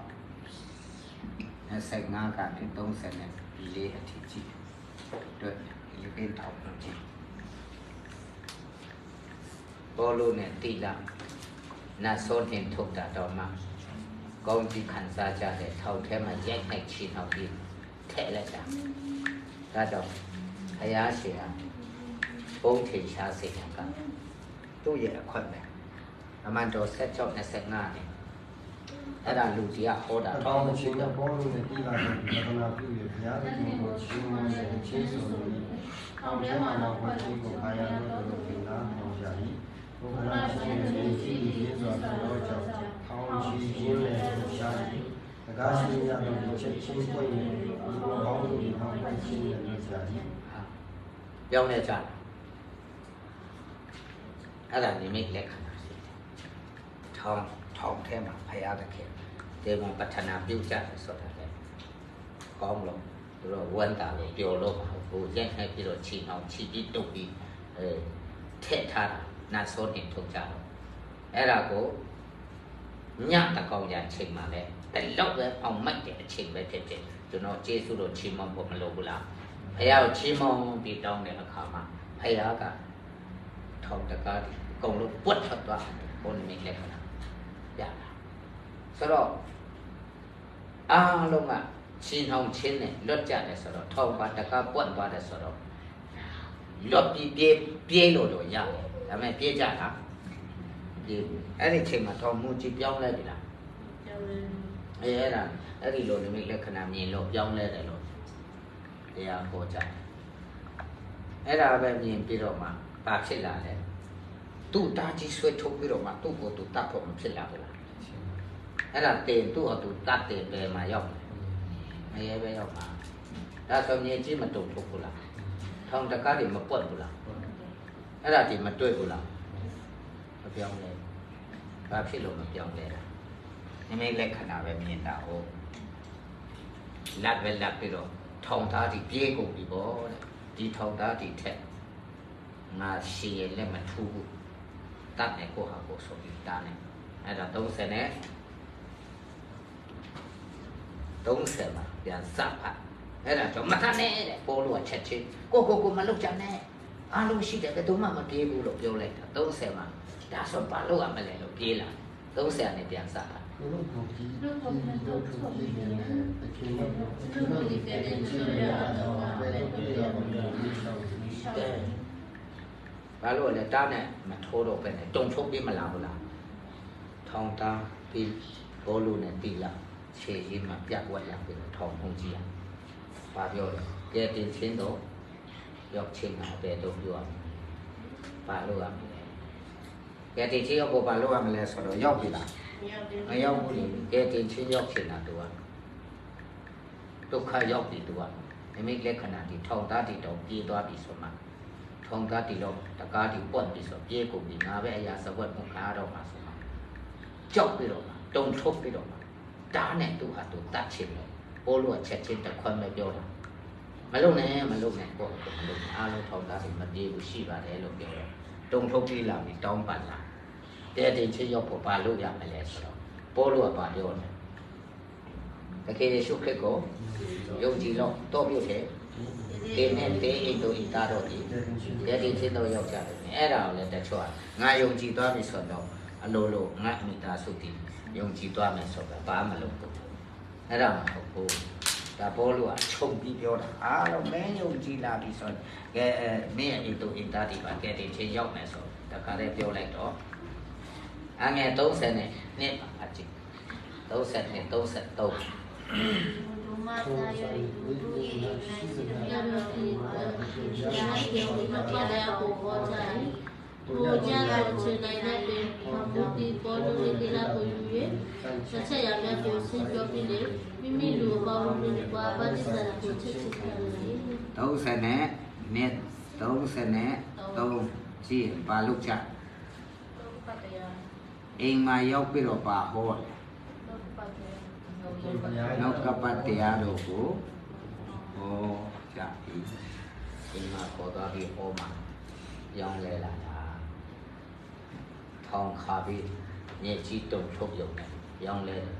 sẽ ngang cả đến đông sẽ này lê thì chi được Philippines thòng hung chi bố lù này tì lắm na sôn hiện thuộc đã đó mà công ty khán giả ra để thâu thêm mà dạy này chỉ nào đi thế là sao ra đó hay á sẽ bông thì sao sẽ làm cả tôi vậy làคนnày mà mình cho xét chọn là xét ngã nàyအဲ့ဒါလူကြီးကဟောတာ
အပေါင်းချင်းတော့ဘောလုံးနဲ့ပြည်လာတဲ့ဘာသာပြုရဘုရားသခင်ကိုချီးမွမ်းတဲ့ချင်းဆိုလို့အောင်ထဲမှာတော့ဘုရားကိုခါရလို့လို့ပြင်လာအောင်ရှာပြီးဘုရားရှင်ရဲ့ကြီးကြီးစွာတော်ကြောင့်ထောင်းချီးခြင်းနဲ့ရှာပြီးတကားရှင်ရတော့ချက်ချင်းပွင့်နေဒီဘောကောင်းလို့ဒီထောင်းပွင့်ခြင်းနဲ့ရှာပြီး
ပြောင်းလဲကြအဲ့ဒါနိမိတ်လက္ခဏာရှိတယ်ထောင်းထောင်းထဲမှာဖယားသခင်ဒီမှာပဋ္ဌာနာပြုကြတယ်ဆိုတာလေကောင်းလို့သူတို့ဝန်တာလို့ပြောလို့မဟုတ်ဘူးရိုက်နှက်ပြီးတော့ချီအောင်ချီပြီးတုတ်ပြီးအဲထည့်ထားတာနတ်ဆိုးတင်ထုတ်ကြတော့အဲ့ဒါကိုညတကောင်ရချိန်မှာလဲတလောက်ပဲအောင်မိုက်တဲ့အချိန်ပဲဖြစ်ဖြစ်ကျွန်တော်ကျေးဇူးတော်ချီးမွမ်းဖို့မလိုဘူးလားဖယားကိုချီးမွမ်းပြီးတောင်းတဲ့အခါမှာဖယားကထောက်တကားအကုန်လုံးပွတ်ထွက်သွားတယ်ဘုန်းကြီးလက်ခဏရတာဆိုတော့အားလုံးကချင်းအောင်ချင်းနဲ့လွတ်ကြတယ်ဆိုတော့ထောက်ပါတကားပွတ်သွားတယ်ဆိုတော့လွတ်ပြီးပြေးပြေးလို့တော့ရတယ်ဒါပေမဲ့ပြေးကြတာပြေးအဲ့ဒီချိန်မှာထောက်မှုကြီးပြောင်းလဲပြီလားပြောင်းလဲအဲအဲ့ဒါအဲ့ဒီလိုနိမိတ်လက္ခဏာမြင်လို့ပြောင်းလဲတယ်လို့တရားဟောကြတယ်အဲ့ဒါပဲမြင်ပြီးတော့မှဘာဖြစ်လာလဲသူ့တာကြီးဆွဲထုတ်ပြီးတော့မှသူ့ကိုသူတတ်ဖို့မဖြစ်လာဘူးလားအဲ့ဒါတင်သူ့အတူတတ်တယ်ပဲမှာရောက်တယ်မရဲပဲရောက်မှာဒါဆိုမြင်ကြည့်မတုံထုတ်ဘူးလားထောင်တကားတွေမပွက်ဘူးလားအဲ့ဒါဒီမတွေ့ဘူးလားမပြောင်းလဲဘာဖြစ်လို့မပြောင်းလဲတာနိမိတ်လက္ခဏာပဲမြင်တာဟုတ်လက်ပဲလက်ပြီးတော့ထောင်သားဒီပြေးကုန်ပြီပေါ့တဲ့ဒီထောင်သားဒီထက်ငါရှည်ရင်လည်းမထူးဘူးတတ်တယ်ကိုဟာကိုဆိုပြီးတားနေအဲ့ဒါသုံးဆယ်နဲ့သုံးဆယ်မှာပြန်စဖတ်အဲ့ဒါကြောင့်မတတ်နဲ့တဲ့ပေါ်လို့ချက်ချင်းကိုကိုကိုမလုပ်ကြနဲ့အားလုံးရှိတယ်ဘယ်သူမှမပြေးဘူးလို့ပြောလိုက်တာသုံးဆယ်မှာဒါဆိုဘာလို့ရမလဲလို့ပြေးလာသုံးဆယ်နဲ့ပြန်စဖတ်
လို့ပုံကြီးလို့ပုံကြီးလို့ပုံကြီးနဲ့တကယ်လို့လို့ဒီတဲ့တဲ့ချရတော့ဘယ်လိုပြေတော့ဘယ်လိုရှောင်းရှောင်း
ဘာလို့လဲတားနဲ့မထိုးတော့ပဲနဲ့တုံထုတ်ပြီးမလာဘူးလားထောင်တာပြီးဘောလုံးနဲ့တီလာခြေရင်းမှာပြတ်ဝက်လာပြီးတော့ထောင်ပုံကြီးอ่ะဘာပြောလဲကဲတင်ချင်းတော့ရောက်ချင်းမှာပဲတော့ပြောရမယ်ဘာလို့ရမလဲကဲတင်ချင်းရောက်ဘာလို့ရမလဲဆိုတော့ရောက်ပြီလားမရောက်ဘူးလေကဲတင်ချင်းရောက်ချင်တာတူอ่ะဒုက္ခရောက်ပြီတူอ่ะနိမိတ်လက္ခဏာဒီထောင်သားဒီတော့ပြေးသွားပြီဆိုမှထောင်သားဒီတော့တကားဒီပွက်ပြီဆိုပြေးကုန်ပြီငါပဲအရာစဝက်မှုခါတော့မှာဆိုမှကြောက်ပြီးတော့မှတုံထုတ်ပြီးတော့မှတားနဲ့သူ့ဟာသူတတ်ချင်တယ်ပိုးလို့ချက်ချင်းတစ်ခွက်ပဲပြောတာမလုံနဲ့မလုံနဲ့ပေါ့မလုံအားလုံးထောင်သားစီမပြေးဘူးရှိပါတယ်လို့ပြောတော့တုံထုတ်ပြီးလာပြီးတောင်းပန်လာတဲ့တင်ချင်းရောက်ဖို့ဘာလို့ရမလဲဆိုတော့ပိုးလို့ကဘာပြောလဲတကယ်ရှုခက်ကိုယုံကြည်တော့တော့ပြုတ်တယ်ဒီနဲ့တေးအိတ်တို့ဣတာတော့ဒီကဲဒီချင်းတော့ရောက်ကြတယ်အဲ့ဒါကိုလည်းတချို့ကငါယုံကြည်သွားပြီဆိုတော့အလိုလိုငါမိသားစုတည်ယုံကြည်သွားမယ်ဆိုတော့ဘာမှမလုပ်ဘူးအဲ့ဒါမဟုတ်ဘူးဒါဘောလို့ကခြုံပြီးပြောတာအားလုံးမင်းယုံကြည်လာပြီဆိုတော့ကဲမင်းအိတ်တို့ဣတာဒီပါကဲဒီချင်းရောက်မယ်ဆိုတခါတည်းပြောလိုက်တော့အငယ်သုံးဆယ်နဲ့နှစ်ပါအကြည့်သုံးဆယ်နဲ့သုံးဆယ်သုံး
မသာယောဒုဒုဤယရောတိယာဟိယောဝိနပါလယကိုဟောကြ၏ထိုကြသောခြေနိုင်တဲ့ပင်မမူတိပေါ်လူလေးတိလာကိုယူ၍ဆက်ချက်ရမြတ်ကိုဆင်ပြောပြီးလေမိမိလူအပေါင်းတို့နဲ့ပါပါတိစရာကိုချစ်ချစ်ကြတယ်
သုံးဆယ်နဲ့နှစ်သုံးဆယ်နဲ့သုံးကြည့်ပါလို့ချအိမ်မှာရောက်ပြီးတော့ပါဟောတယ်နောက်ကပတ်တရားတို့ကိုဟောကြပြီအိမ်မှာခေါ်သွားပြီးဟောမှာရောင်းလဲလာတာထောင်ခါပြီးညက်ကြီးတုံထုတ်ရုံနဲ့ရောင်းလဲဒါ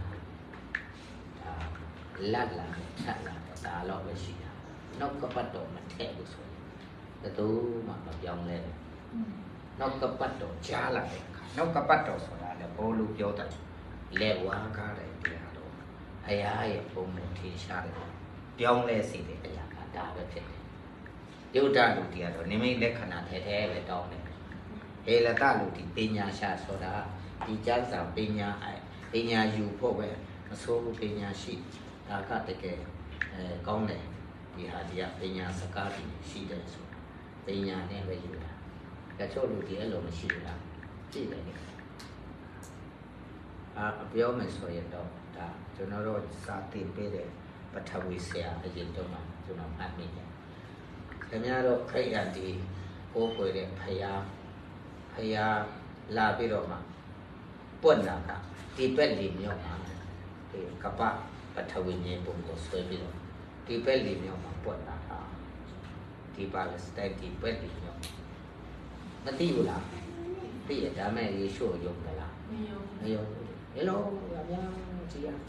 လက်လာထက်လာဒါတော့ပဲရှိတာနောက်ကပတ်တော့မထည့်ဘူးဆိုရင်တူမှမပြောင်းလဲနောက်ကပတ်တော့ကြားလာတဲ့အခါနောက်ကပတ်တော့ဆိုတာလည်းဘောလူပြောတယ်လက်ဝါးကားတယ်တရားတော့အရာရဲ့ပုံနဲ့ထေရှားတယ်ပြောင်းလဲစီတယ်အရာကဒါပဲဖြစ်တယ်ယုဒ္ဓလူတရားတော့နိမိတ်လက္ခဏာထဲထဲပဲတောင်းတယ်ဟေလတလူဒီပညာရှာဆိုတာဒီကျမ်းစာပညာအဲပညာယူဖို့ပဲမဆိုးဘူးပညာရှိဒါကတကယ်အဲကောင်းတယ်ဒီဟာဒီကပညာစကားကြီးရှိတယ်ဆိုပညာနဲ့ပဲယူတာတချို့လူဒီအဲ့လိုမရှိဘူးလားကြည့်တယ်အာပြောမယ်ဆိုရင်တော့ဒါကျွန်တော်တို့စာတင်ပေးတဲ့ပထဝီဆရာအရင်တော့မှကျွန်တော်မှတ်မိတယ်ခင်ဗျားတို့ခရိယန်ဒီကိုယ်ကိုယ်တဲ့ဖယားဖယားလာပြီးတော့မှပွက်လာကဒီပက်လီမြောက်မှာဒီကပပထဝီမြေပုံကိုဆွဲပြီးတော့ဒီပက်လီမြောက်မှာပွက်လာတာဒီပါလက်စတိုင်းဒီပက်လီမြောက်မသိဘူးလားသိရဒါမဲ့ယေရှုယုံတယ်လားမယုံမယုံဘယ်လိုအများကြီးရ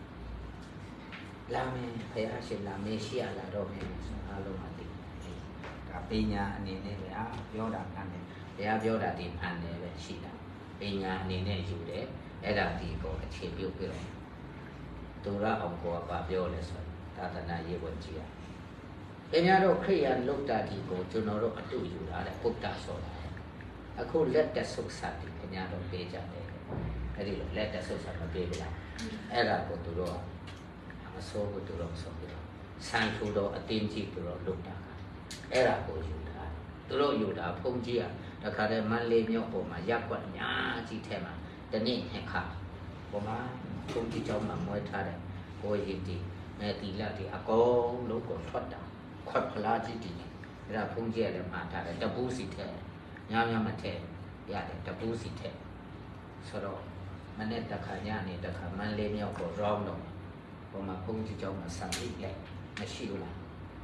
လာမယ်ဖယားရှင်လာမယ်ရှိရလာတော့မယ်အားလုံးမသိဒါပညာအနေနဲ့ပဲအာပြောတာကလည်းတရားပြောတာဒီအန်တယ်ပဲရှိတာပညာအနေနဲ့ယူတယ်အဲ့ဒါဒီကိုအခြေပြုပြီးတော့သူရအောင်ကိုကပြောလဲဆိုသာသနာရေးဝင်ကြည့်ရခင်ဗျားတို့ခရိယန်လုတ်တာဒီကိုကျွန်တော်တို့အတူယူလာတဲ့ပုဒ်တာဆိုတာအခုလက်တက်ဆုတ်ဆက်ပြီးခင်ဗျားတို့ပေးကြတယ်အဲ့ဒီလိုလက်တက်ဆုတ်ဆက်မပေးဘူးလားအဲ့ဒါကိုသူတို့မဆိုးဘူးသူတို့ဆိုပြီးတော့ဆန်ထူတော့အတင်းကြီးသူတို့လုတ်တာအဲ့ဒါကိုယူတာသူတို့ယူတာဖုန်ကြီးကတခါတည်းမန်းလေးမြောက်ပေါ်မှာရက်ွက်ညာကြီးထဲမှာတနေ့နှစ်ခါပေါ်မှာဖုန်ကြီးကြောင်းမှာမွေးထားတယ်ကိုရင်တီမဲတီလက်တီအကုန်လုံးကိုထွက်တာခွက်ဖလားကြီးတီအဲ့ဒါဖုန်ကြီးလည်းမှာထားတယ်တပူးစီထဲညညမထဲရတယ်တပူးစီထဲဆိုတော့မနေ့တခါညနေတခါမန်းလေးမြောက်ကိုရောင်းတော့ပေါ်မှာဖုန်ကြီးကြောင်းမှာဆံလေးလက်မရှိဘူးလား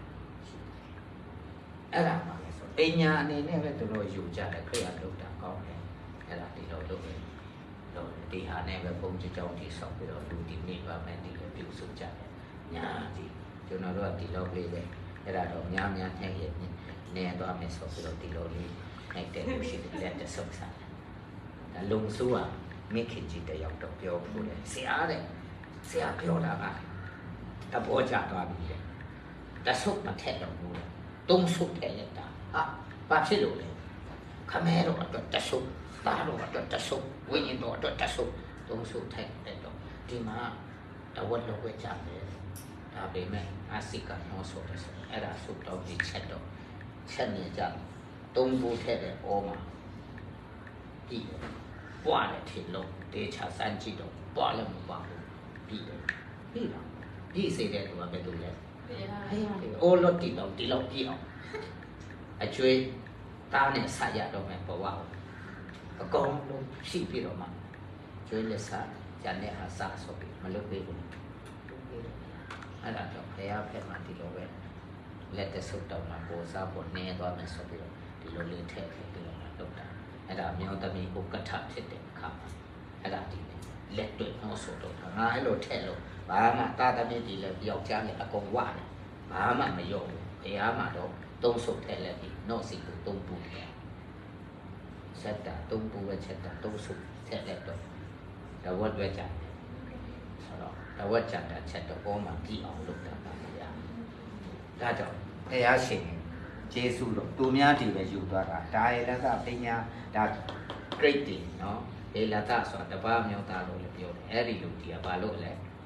အဲ့ဒါမှလည်းဆိုပညာအနေနဲ့ပဲသူတို့ယူကြတယ်ခရိယာလုပ်တာကောင်းတယ်အဲ့ဒါဒီလိုလုပ်တယ်တော့ဒီဟာနဲ့ပဲဘုံကြီးကြောင်းကြီးဆောက်ပြီးတော့လူဒီမိဘမဲ့ဒီလိုပြုစုကြတယ်ညာဒီကျွန်တော်တို့ကဒီလိုလေးပဲအဲ့ဒါတော့များများနဲ့ရနေသွားမယ်ဆိုပြီးတော့ဒီလိုလေးနိုင်တဲ့လူရှိတဲ့လက်တဆုပ်စားတယ်ဒါလုံဆိုးကမိခင်ကြီးတယောက်တော့ပြောဖို့လေဆရာတဲ့ဆရာပြောတာကတဘောကြသွားပြီလေတဆုပ်မထက်တော့ဘူးလေသုံးဆုပ်တယ်လက်တာဟာဘာဖြစ်လို့လဲခမဲတော့အတွက်တဆုပ်သားတော့အတွက်တဆုပ်ဝိညာဉ်တော့အတွက်တဆုပ်သုံးဆုပ်ထက်တယ်တော့ဒီမှာတဝက်လောက်ပဲကြတယ်ဒါပေမဲ့အာစိကနောဆိုတယ်အဲ့ဒါဆုပ်တော့ဒီချက်တော့ချက်နေကြသုံးဖို့ထက်တယ်ဩမှာဒီပွားတယ်ထင်လို့တေချာစမ်းကြည့်တော့ပွားလည်းမပွားဘူးပြီးတယ်ပြီးတော့ဒီစေတဲ့သူကဘယ်လိုလဲအိုးလို့တီတော့တီတော့ပြီးအောင်အကျွေးတားနဲ့ဆက်ရတော့မယ်ဘဝအကောင်လုံးရှိပြီးတော့မှကျွေးလက်စားဂျန်နဲ့ဟာစားဆိုပြီးမလုပ်သေးဘူးအဲ့ဒါတော့ဖယားဖက်မှဒီလိုပဲလက်တဆုပ်တော့မှပေါ်စားပေါ်နေသွားမယ်ဆိုပြီးတော့ဒီလိုလေးထည့်ပြီးဒီလိုလုပ်တာအဲ့ဒါမြောသမီးဥက္ကဋ္ဌဖြစ်တဲ့အခါမှာအဲ့ဒါဒီလက်တွေ့ဟောဆိုတော့ငါအဲ့လိုထည့်လို့ဘာမှတာသမီးဒီလည်းယောက်ျားလည်းအကုန်ဝတယ်ဘာမှမယုံဘူးဘုရားမှာတော့သုံးဆုပ်ထည့်လက်ပြီးနော့စီကိုသုံးပူတယ်ဆက်တာသုံးပူပဲချက်တာသုံးဆုပ်ထည့်လက်တော့တဝက်ပဲကြတယ်ဆိုတော့တဝက်ကြတာချက်တော့ဘောမှာပြီးအောင်လုပ်တာပါဗျာဒါကြောင့်ဘုရားရှင်ကျေးဇူးတော့သူများဒီပဲယူသွားတာဒါရလကပညာဒါ great တယ်နော်လေလကဆိုတာတပါးမြောက်သားလို့လည်းပြောတယ်အဲ့ဒီလူကြီးကဘာလို့လဲ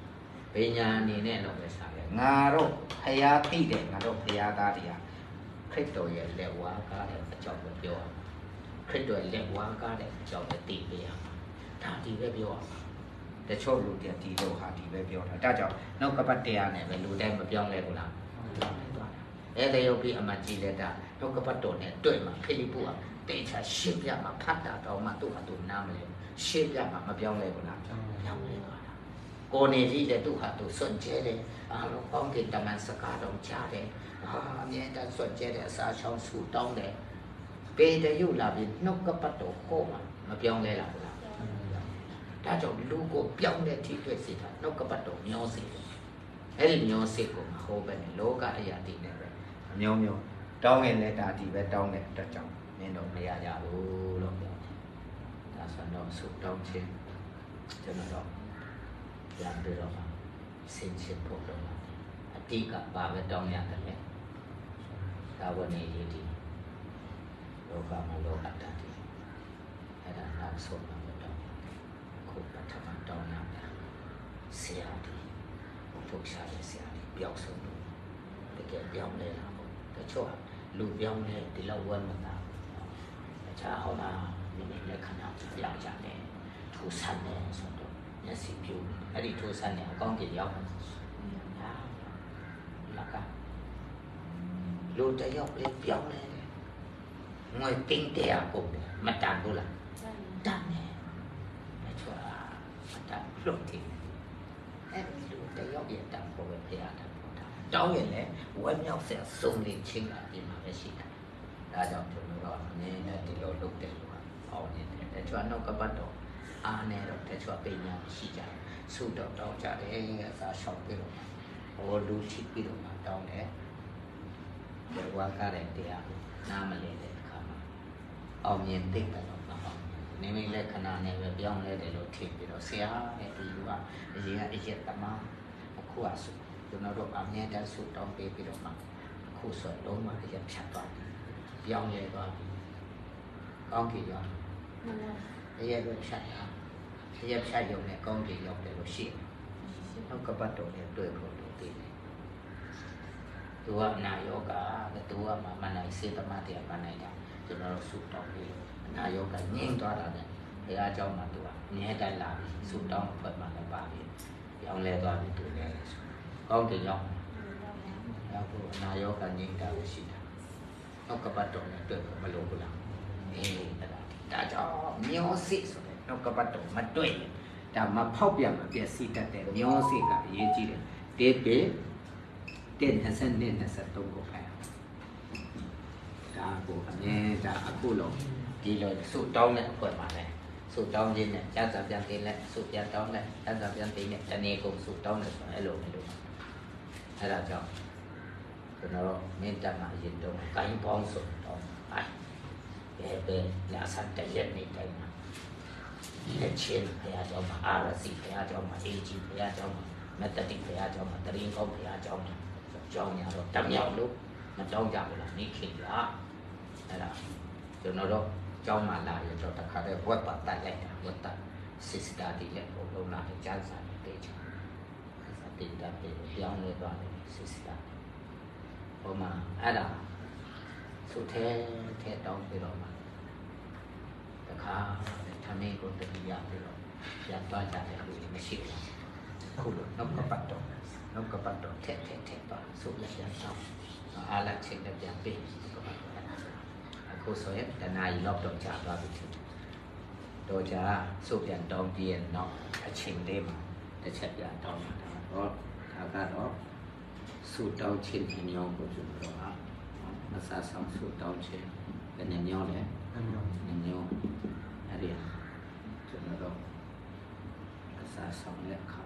ဘေညာအနေနဲ့တော့ပဲစားတယ်ငါတော့ဖရာသိတယ်ငါတို့ဖရာသားတွေကခရစ်တော်ရဲ့လက်ဝါးကားတဲ့အကြောင်းကိုပြောရမှာခရစ်တော်ရဲ့လက်ဝါးကားတဲ့အကြောင်းကိုသိပေးရမှာဒါဒီပဲပြောရမှာတချို့လူတွေဒီလိုဟာဒီပဲပြောတာဒါကြောင့်နောက်ကပတ်တရားနဲ့ပဲလူတိုင်းမပြောင်းလဲဘူးလားအဲ့ဒါရုပ်ပြီးအမှကြည့်လက်တာနောက်ကပတ်တော်နဲ့တွေ့မှာဖိလိပ္ပုကတေချာရှင်းပြမှာဖတ်တာတော့မှသူ့ဟာသူနားမလဲရှင်းပြမှာမပြောင်းလဲဘူးလားပြောင်းလဲသွားတာကိုနေကြီးတဲ့သူ့ဟာသူစွန့်ကြဲတယ်အားလုံးကောင်းကင်တမန်စကားတော်ကြားတယ်ဟာအမြဲတမ်းစွန့်ကြဲတဲ့အစာချောင်းဆူတောင်းတယ်ပေတရုပ်လာပြီးနှုတ်ကပတ်တော်ဟောမှာမပြောင်းလဲလားဘူးလားဒါကြောင့်လူကိုပြောင်းတဲ့ထိတွေ့စေတာနှုတ်ကပတ်တော်မျောစေတယ်အဲ့ဒီမျောစေကိုမဟောပဲနဲ့လောကအရာတည်နေပဲအမျိုးမျိုးတောင်းရင်လည်းဒါဒီပဲတောင်းတဲ့အတွက်ကြောင့်မင်းတို့မရကြဘူးလို့ပြောတယ်ဒါဆိုတော့ဆုတောင်းခြင်းကျွန်တော်တို့ပြန်ပြီးတော့ဆင်ခြင်ဖို့တော့အတိကဘာပဲတောင်းရတယ်လဲဒါဝနေရည်ဒီလောကမှာလောကတတ်တယ်အဲ့ဒါနောက်ဆုံးမှာတော့ခုပထမတောင်းရတာဆရာဒီဘုရားရဲ့ဆရာဒီပြောက်ဆုံးလို့တကယ်ပြောင်းလဲလာဖို့တချို့လူပြောင်းလဲဒီလောက်ဝမ်းမသာအချာဟောမှာဒီနေ့လက်ခံအောင်ပြောင်းကြတယ်ထူဆန်းတယ်ဆိုတော့မျက်စိပြူအဲ့ဒီထူဆန်းတယ်အကောင်းကြီးရောက်ဟာလက်ကလူတယောက်လေးပြောင်းလဲတယ်ငွေတင်းတရားကုန်တယ်မတန်ဘူးလားတန်တယ်အချွာမတန်လို့တယ်အဲ့ဒီလူတယောက်ရဲ့တန်ဖို့ပဲဖရားတန်ဖို့တာတောင်းရင်လည်းဝမ်းမြောက်စရာစုံလင်ချင်းကပြင်မှာပဲရှိတယ်ဒါကြောင့်ကျွန်တော်တို့အနေနဲ့ဒီလိုလုပ်တယ်လို့အောင်နေတယ်တချို့နောက်ကပတ်တော့အားနေတော့တချို့ပညာရှိကြတယ်ဆုတော့တောင်းကြတယ်အစားရှောက်ပြီးတော့ဟောလူရှိပြီးတော့တောင်းတယ်ဒီဝါကားတဲ့တရားနားမလဲတဲ့အခါမှာအောင်မြင်သိတယ်လို့မဟုတ်နေမိလက်ခဏနဲ့ပဲပြောင်းလဲတယ်လို့ထင်ပြီးတော့ဆရာနဲ့ဒီလူကအရင်ကအရက်တမအခုအဆုကျွန်တော်တို့အမြဲတမ်းဆုတောင်းပေးပြီးတော့မှအခုဆိုလုံးဝအရက်ဖြတ်သွားတယ်ပြောင်းလဲသွားပြီကောင်းကြည့်ရောအရက်ပဲဖြတ်တာအရက်ဖြတ်ရုံနဲ့ကောင်းကြည့်ရောက်တယ်လို့ရှိတယ်နောက်ကပတ်တော်နဲ့တွေ့ဖို့လို့သိတယ်သူကနာယောဂသူကမမနိုင်စေတမတရားမနိုင်တာကျွန်တော်တို့ဆုတောင်းပြီးနာယောဂငြိမ်းသွားတာနဲ့ဘုရားเจ้าမှာသူကအမြဲတမ်းလာပြီးဆုတောင်းဖွဲ့မှလည်းပါပြီးပြောင်းလဲသွားပြီးသူလည်းကောင်းတယ်ရောက်နောက်ကိုနာယောဂငြိမ်းတာလို့ရှိတာနောက်ကပတ်တော်နဲ့တွေ့ဖို့မလိုဘူးလားအေးအဲ့ဒါဒါကြောင့်မျောစိဆိုတဲ့နောက်ကပတ်တော်မတွေ့ရင်ဒါမဖောက်ပြန်မပြည့်စည်တတ်တဲ့မျောစိကအရေးကြီးတယ်တေးပေတဲ့နှစ်ဆနဲ့နှစ်ဆသုံးကိုဖိုင်ဒါကိုအမြဲဒါအခုလုံးဒီလိုစုတောင်းတဲ့အဖွဲ့မှာလဲစုတောင်းခြင်းနဲ့ကျမ်းစာပြန်တင်လဲစုပြန်တောင်းလဲကျမ်းစာပြန်တင်နဲ့တနေ့ကုန်စုတောင်းတယ်ဆိုအဲ့လိုမလို့အဲ့ဒါကြောင့်ကျွန်တော်တို့မေတ္တာမှာရင်တော့ကိုင်းပေါင်းစုတောင်းအဲ့ဘယ်ပဲလာစတဲ့ရက်နေ့တိုင်းမှာလက်ချင်းဘုရားကျောင်းမှာအာရစီဘုရားကျောင်းမှာအေဂျီဘုရားကျောင်းမှာမတ္တိဘုရားကျောင်းမှာတရင်ကောင်းဘုရားကျောင်းမှာကျောင်းရတော့တမြောက်လို့မတောင်းကြဘူးလားနိခေလာအဲ့ဒါကျွန်တော်တို့ကျောင်းမှာလာရတော့တခါတည်းဝက်ပတ်တက်လိုက်တာဝက်ပတ်စစ်စတာဒီလက်ပုံလုံးလာကျန်းစာတေချာစတိတာပြေပြောင်းလဲသွားတယ်စစ်စတာဟိုမှာအဲ့ဒါသုထဲထဲတောင်းပြီးတော့မှတခါထမင်းကိုတတိယပြီးတော့ပြန်သွားကြတယ်လူမရှိဘူးခုလိုနောက်ကပတ်တော့နောက်ကပတ်တော့ထဲထဲထဲပါဆိုရပြန်တော့အားလက်ချင်းနဲ့ပြန်ပြီးအခုဆိုရင်တနာရီလောက်တော့ကြာသွားပြီတော့ကြာဆိုပြန်တောင်းပြီးရင်တော့အချိန်လေးမှာတစ်ချက်ပြန်တောင်းတာတော့ဒါကတော့ဆုတောင်းခြင်းညောင်းကိုကျွန်တော်ကမဆာဆောင်ဆုတောင်းခြင်းဘယ်နဲ့ညောင်းလဲညောင်းအဲ့ဒီကျွန်တော်တို့မဆာဆောင်လက်ခါ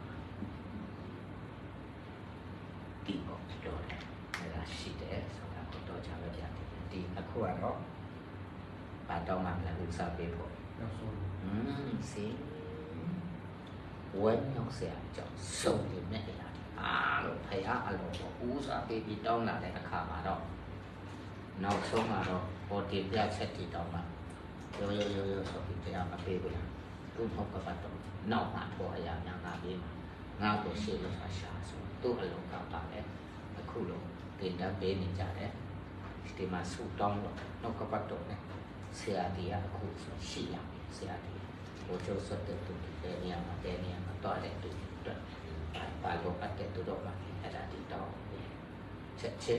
ဒီပေါ့ပြောတယ်အဲ့ဒါရှိတယ်ဆိုတာကိုတော့ကြာပဲပြန်တယ်ဒီအခုကတော့ဘာတောင်းမှလည်းဥစားပေးဖို့อืมစီဝဲမြောက်เสียကြောင့်စုံနေမြဲလာတယ်အားလို့ဖယားအလိုဥစားပေးပြီးတောင်းလာတဲ့အခါမှာတော့နောက်ဆုံးမှာတော့ပေါ်တီပြချက်တီတောင်းမှရိုးရိုးရိုးရိုးဆိုပြီးတရားမပေးဘူးလားသူ့ဘုကပတ်တော့နောက်မှထော်အရာများလာပြီးမှာငါ့ကိုရှေ့လို့သာရှာဆိုသူ့အလုံးကပါလေအခုလုံးတင်တန်းပေးနေကြတယ်ဒီမှာဆူတောင်းတော့နောက်ကပတ်တော့နဲ့ဆရာဒီကအခုဆိုရှိရဆရာဒီဘိုးကျော်ဆက်တဲ့သူတွေနေရာမှာတဲ့နေရာမှာတော့တဲ့သူတွေပါလို့အပ်တဲ့သူတော့မှအဲ့ဒါဒီတော့ချက်ချက်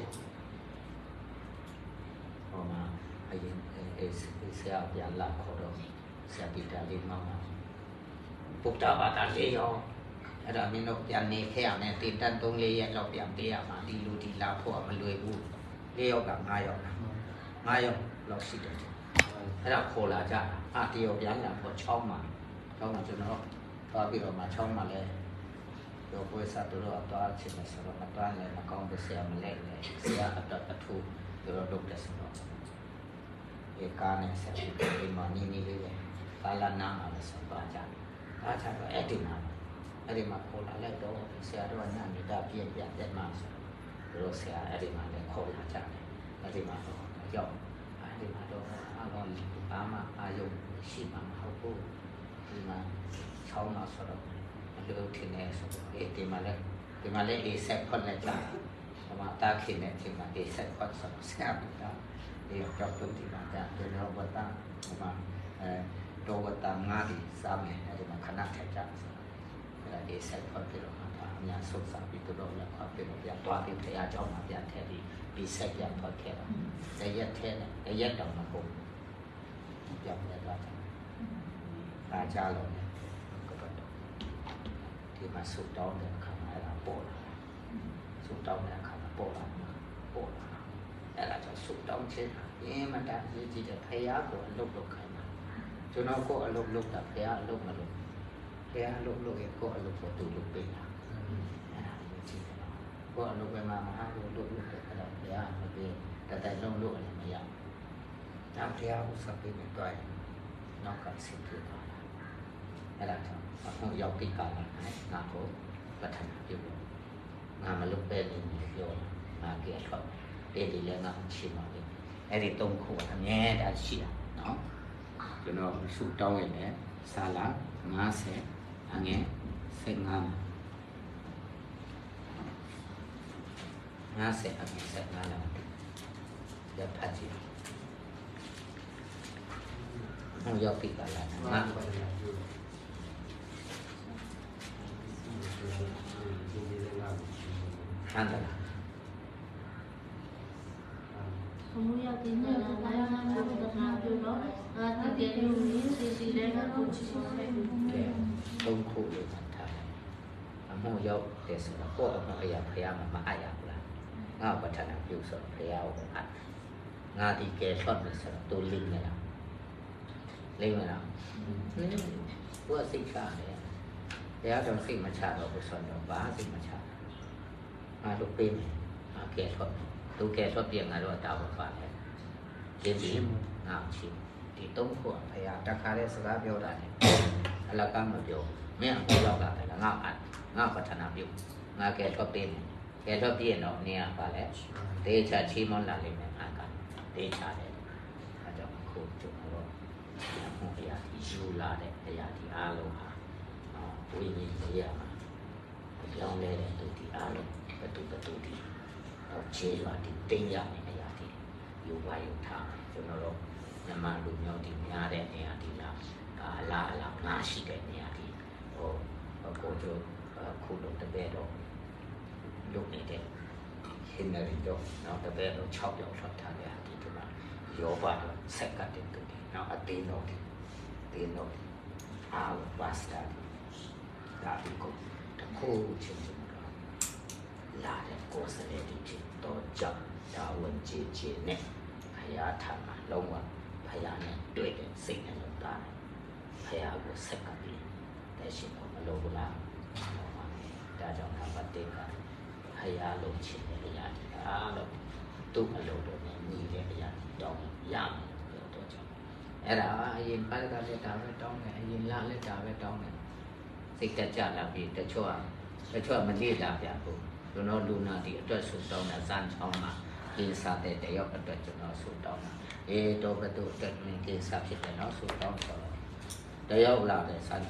ဟောမှာအရင်အဲဆရာပြန်လာခေါ်တော့ဆရာဒီတာလေးမောင်းတာပုဒ်တာပါတာလေးရောအဲ့ဒါမင်းတို့ပြန်နေခဲ့ရမယ်တင်တန်းသုံးလေးရက်လောက်ပြန်ပေးရမှာဒီလူဒီလာဖို့မလွယ်ဘူးလေးယောက်ကငါးယောက်ငါးယောက်လောက်ရှိတယ်အဲ့ဒါခေါ်လာကြအာတယောက်ပြန်လာဖို့ချောင်းမှာချောင်းမှာကျွန်တော်သွားပြီးတော့မှချောင်းမှာလဲတော့ကိုယ်စားတော့တော့ချင်တယ်ဆိုတော့တော့လည်းမကောင်းတဲ့ဆရာမလဲလေဆရာအတော့အထူးတော့လုပ်တယ်ဆိုတော့ဒီကားနဲ့ဆရာဒီမှာနီးနီးလေးပဲကာလာနာမှာလည်းဆက်ပါကြအားချတော့အဲ့ဒီမှာအဲ့ဒီမှာခေါ်လာလိုက်တော့ဆရာတော်ကညနေတာပြည့်ပြတ်တက်မှာဆိုတော့ဆရာအဲ့ဒီမှာလည်းခေါ်လာကြတယ်အဲ့ဒီမှာတော့ရောက်အဲ့ဒီမှာတော့အားလုံးဘာမှအာယုရှိမှာမဟုတ်ဘူးဒီမှာချောင်းမှာဆိုတော့အလိုထင်နေဆိုတော့ဒီမှာလည်းဒီမှာလည်း A set ဖွင့်လိုက်ကြဒီမှာတားခင်နေဒီမှာ A set ဖွင့်ဆိုတော့ဆရာကဒီကြောက်တုံးဒီမှာကြာဒီတော့ဝတ်တာဒီမှာအဲတော့ဝတ်တာငါးဒီစားမယ်အဲ့ဒီမှာခဏထက်ကြဆိုအဲ့ဒါ A set ဖွင့်ပြီးတော့အများဆုံးစားပြီးတော့လည်းဖွင့်ပြီးတော့ပြန်သွားပြီးတရားကြောင်းမှာပြန်ထည့်ပြီး B set ပြန်ဖွင့်ခဲ့တော့တရက်ထဲနဲ့တရက်တောင်မဟုတ်ပြန်ပြန်သွားတယ်အားကြလို့ဒီမှာစုတောင်းတဲ့အခါမှာအဲ့ဒါပေါ်လာစုတောင်းတဲ့အခါမှာပေါ်လာပေါ်လာအဲ့ဒါကြောင့်စုတောင်းခြင်းအင်းမတန်ကြီးကြီးတဲ့ဖရာကိုအလုပ်လုပ်ခိုင်းတာကျွန်တော်ကိုအလုပ်လုပ်တာဖရာအလုပ်မလုပ်ဖရာအလုပ်လုပ်ရင်ကိုအလုပ်ကိုသူလုပ်ပေးတာအဲ့ဒါကြီးတယ်ကိုအလုပ်ပဲမှာမဟာလို့လုပ်လို့အဲ့ဒါဖရာမပေးတတိုင်လုံးလို့လည်းမရဒါဖရာကိုစပ်ပေးနေတော့နောက်ကဆင်းပြေသွားတာအဲ့ဒါကြောင့်အခုရောက်ပြီးကာလနဲ့ငါ့ကိုပထမပြုလို့ငါမလုပ်ပဲနေပြောငါကြည့်တော့အဲ့ဒီလည်းငါရှိမှာလေအဲ့ဒီသုံးခုအမြဲတမ်းရှိတာနော်ကျွန်တော်ဆူတောင်းရင်လည်းစာလာငါးဆယ်အငယ်ဆယ်ငါးငါးဆယ်အငယ်ဆယ်ငါးလောက်ရဖတ်ကြည့်ဟိုရောက်ပြီးကာလနဲ့ငါမှန်တယ်လား
ဘုရားတင်တဲ့ဘာသာနာကိုတနာပြုတော့အာတိတေလူကြီးစီစီလည်းကိုချစ်တယ်
ကဲသုံးခုလို့မှတ်ထားတယ်အမှုရောက်တယ်ဆိုတော့ကိုယ့်အမှုအရာဖရာမှာမအပ်ရဘူးလားငါ့ပဋ္ဌာန်းပြုဆိုတော့ဖရာကိုအပ်ငါဒီကဲရှော့မယ်ဆိုတော့သူလိမ့်နေလားလိမ့်မလားလိမ့်သူကစိတ်ချတယ်တရားတော်စိတ်မချတော့ဘူးဆိုတော့ဘာစိတ်မချငါတို့ပေးမယ်ငါကဲထွက်သူကဲထွက်ပြင်ငါတို့တာဝန်ပါတယ်ဒီဒီငါချင်းဒီသုံးခုဖရာတခါတဲ့စကားပြောတာလေအလကားမပြောမင်းအပေါ်ရောက်လာတယ်ငါအငါပဋ္ဌာန်းပြုငါကဲထွက်ပေးမယ်ကဲထွက်ပြင်တော့နင်းရပါလေဒေချာချီမွန်လာလိမ့်မယ်ငါကဒေချာတယ်အဲကြောင့်ခုကျွန်တော်အမှုဖရာဒီယူလာတဲ့အရာဒီအားလုံးဟာဝိညာဉ်တရားမှာပြောင်းလဲတဲ့သူဒီအားလုံးဘယ်သူဘယ်သူဒီတော့ခြေရွာဒီတင်းရနေတဲ့အရာဒီယူပါယူထားကျွန်တော်တို့ညမလူမျိုးဒီများတဲ့နေရာဒီလားအလားအလားငါရှိတဲ့နေရာဒီဟိုကိုကျိုးခုလို့တပည့်တော့လုပ်နေတဲ့ဟင်းနေတော့နောက်တပည့်တော့၆ယောက်ထွက်ထားတယ်ဒီကမှာယောဘတော့ဆက်ကတ်တဲ့သူဒီနောက်အတင်းတော့ဒီတင်းတော့အားပါစတာဒါဒီကိုတခုချင်းချင်းတော့လာတဲ့ကိုယ်စတဲ့ဒီချင်းတော့ကြောက်ဒါဝင်ကြည့်ချင်းနဲ့ဖရာထမှာလုံးဝဖရာနဲ့တွေ့တဲ့စိတ်နဲ့လုပ်တာဖရာကိုဆက်ကပ်ပြီးတဲ့ရှင်ကမလို့ဘူးလားဒါကြောင့်နံပါတ်၁ကဖရာလုံးချင်တဲ့အရာဒီအားလုံးသူ့အလုပ်တော့ညီတဲ့အရာတောင်းရမယ်ပြောတော့ကြောင့်အဲ့ဒါအရင်ပတ်ကလည်းဒါပဲတောင်းတယ်အရင်လာလည်းဒါပဲတောင်းတယ်စိတ်တကြလာပြီးတချို့ကတချို့ကမလေ့လာပြဘူးကျွန်တော်လူနာဒီအတွက်ဆူတောင်းတာစမ်းချောင်းမှာကိစ္စတဲ့တယောက်အတွက်ကျွန်တော်ဆူတောင်းတာအေးတော့ဘယ်သူအတွက်ကိစ္စဖြစ်တယ်နော်ဆူတောင်းတော့တယောက်လာတဲ့စမ်းချောင်း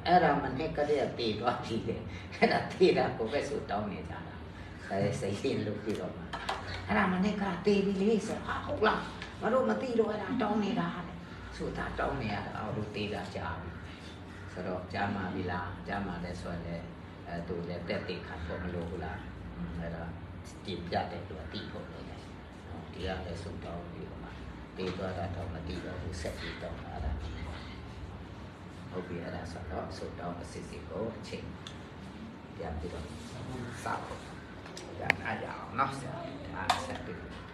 အဲ့ဒါမနဲ့ကလေးကတေသွားပြီလေအဲ့ဒါတေတာကိုပဲဆိုတောင်းနေကြတာဒါလည်းစိတ်ရှင်းလို့ပြီးတော့မှာအဲ့ဒါမနဲ့ကတေပြီလေဆိုဟာဟုတ်လားမတို့မသိတော့အဲ့ဒါတောင်းနေတာလေဆိုတာတောင်းနေရတာအော်တို့တေတာကြားပြီဆိုတော့ကြားမှာပြီလားကြားမှာလဲဆိုရင်လည်းအဲသူလည်းတက်တေခါဖို့မလို့ဘူးလားအဲ့ဒါတင်ပြတယ်သူကတိဖို့လို့လေဒီကလည်းဆိုတောင်းပြီးတော့မှာတေသွားတာတော့မတိတော့ဘူးဆက်ပြီးတော့အဲ့ဒါဟုတ်ပြီအဲ့ဒါဆိုတော့ဆိုတော့အစစ်စစ်ကိုအချိန်ပြန်ပြီးတော့စောက်ဒါအားရအောင်နော်ဆက်ပြီး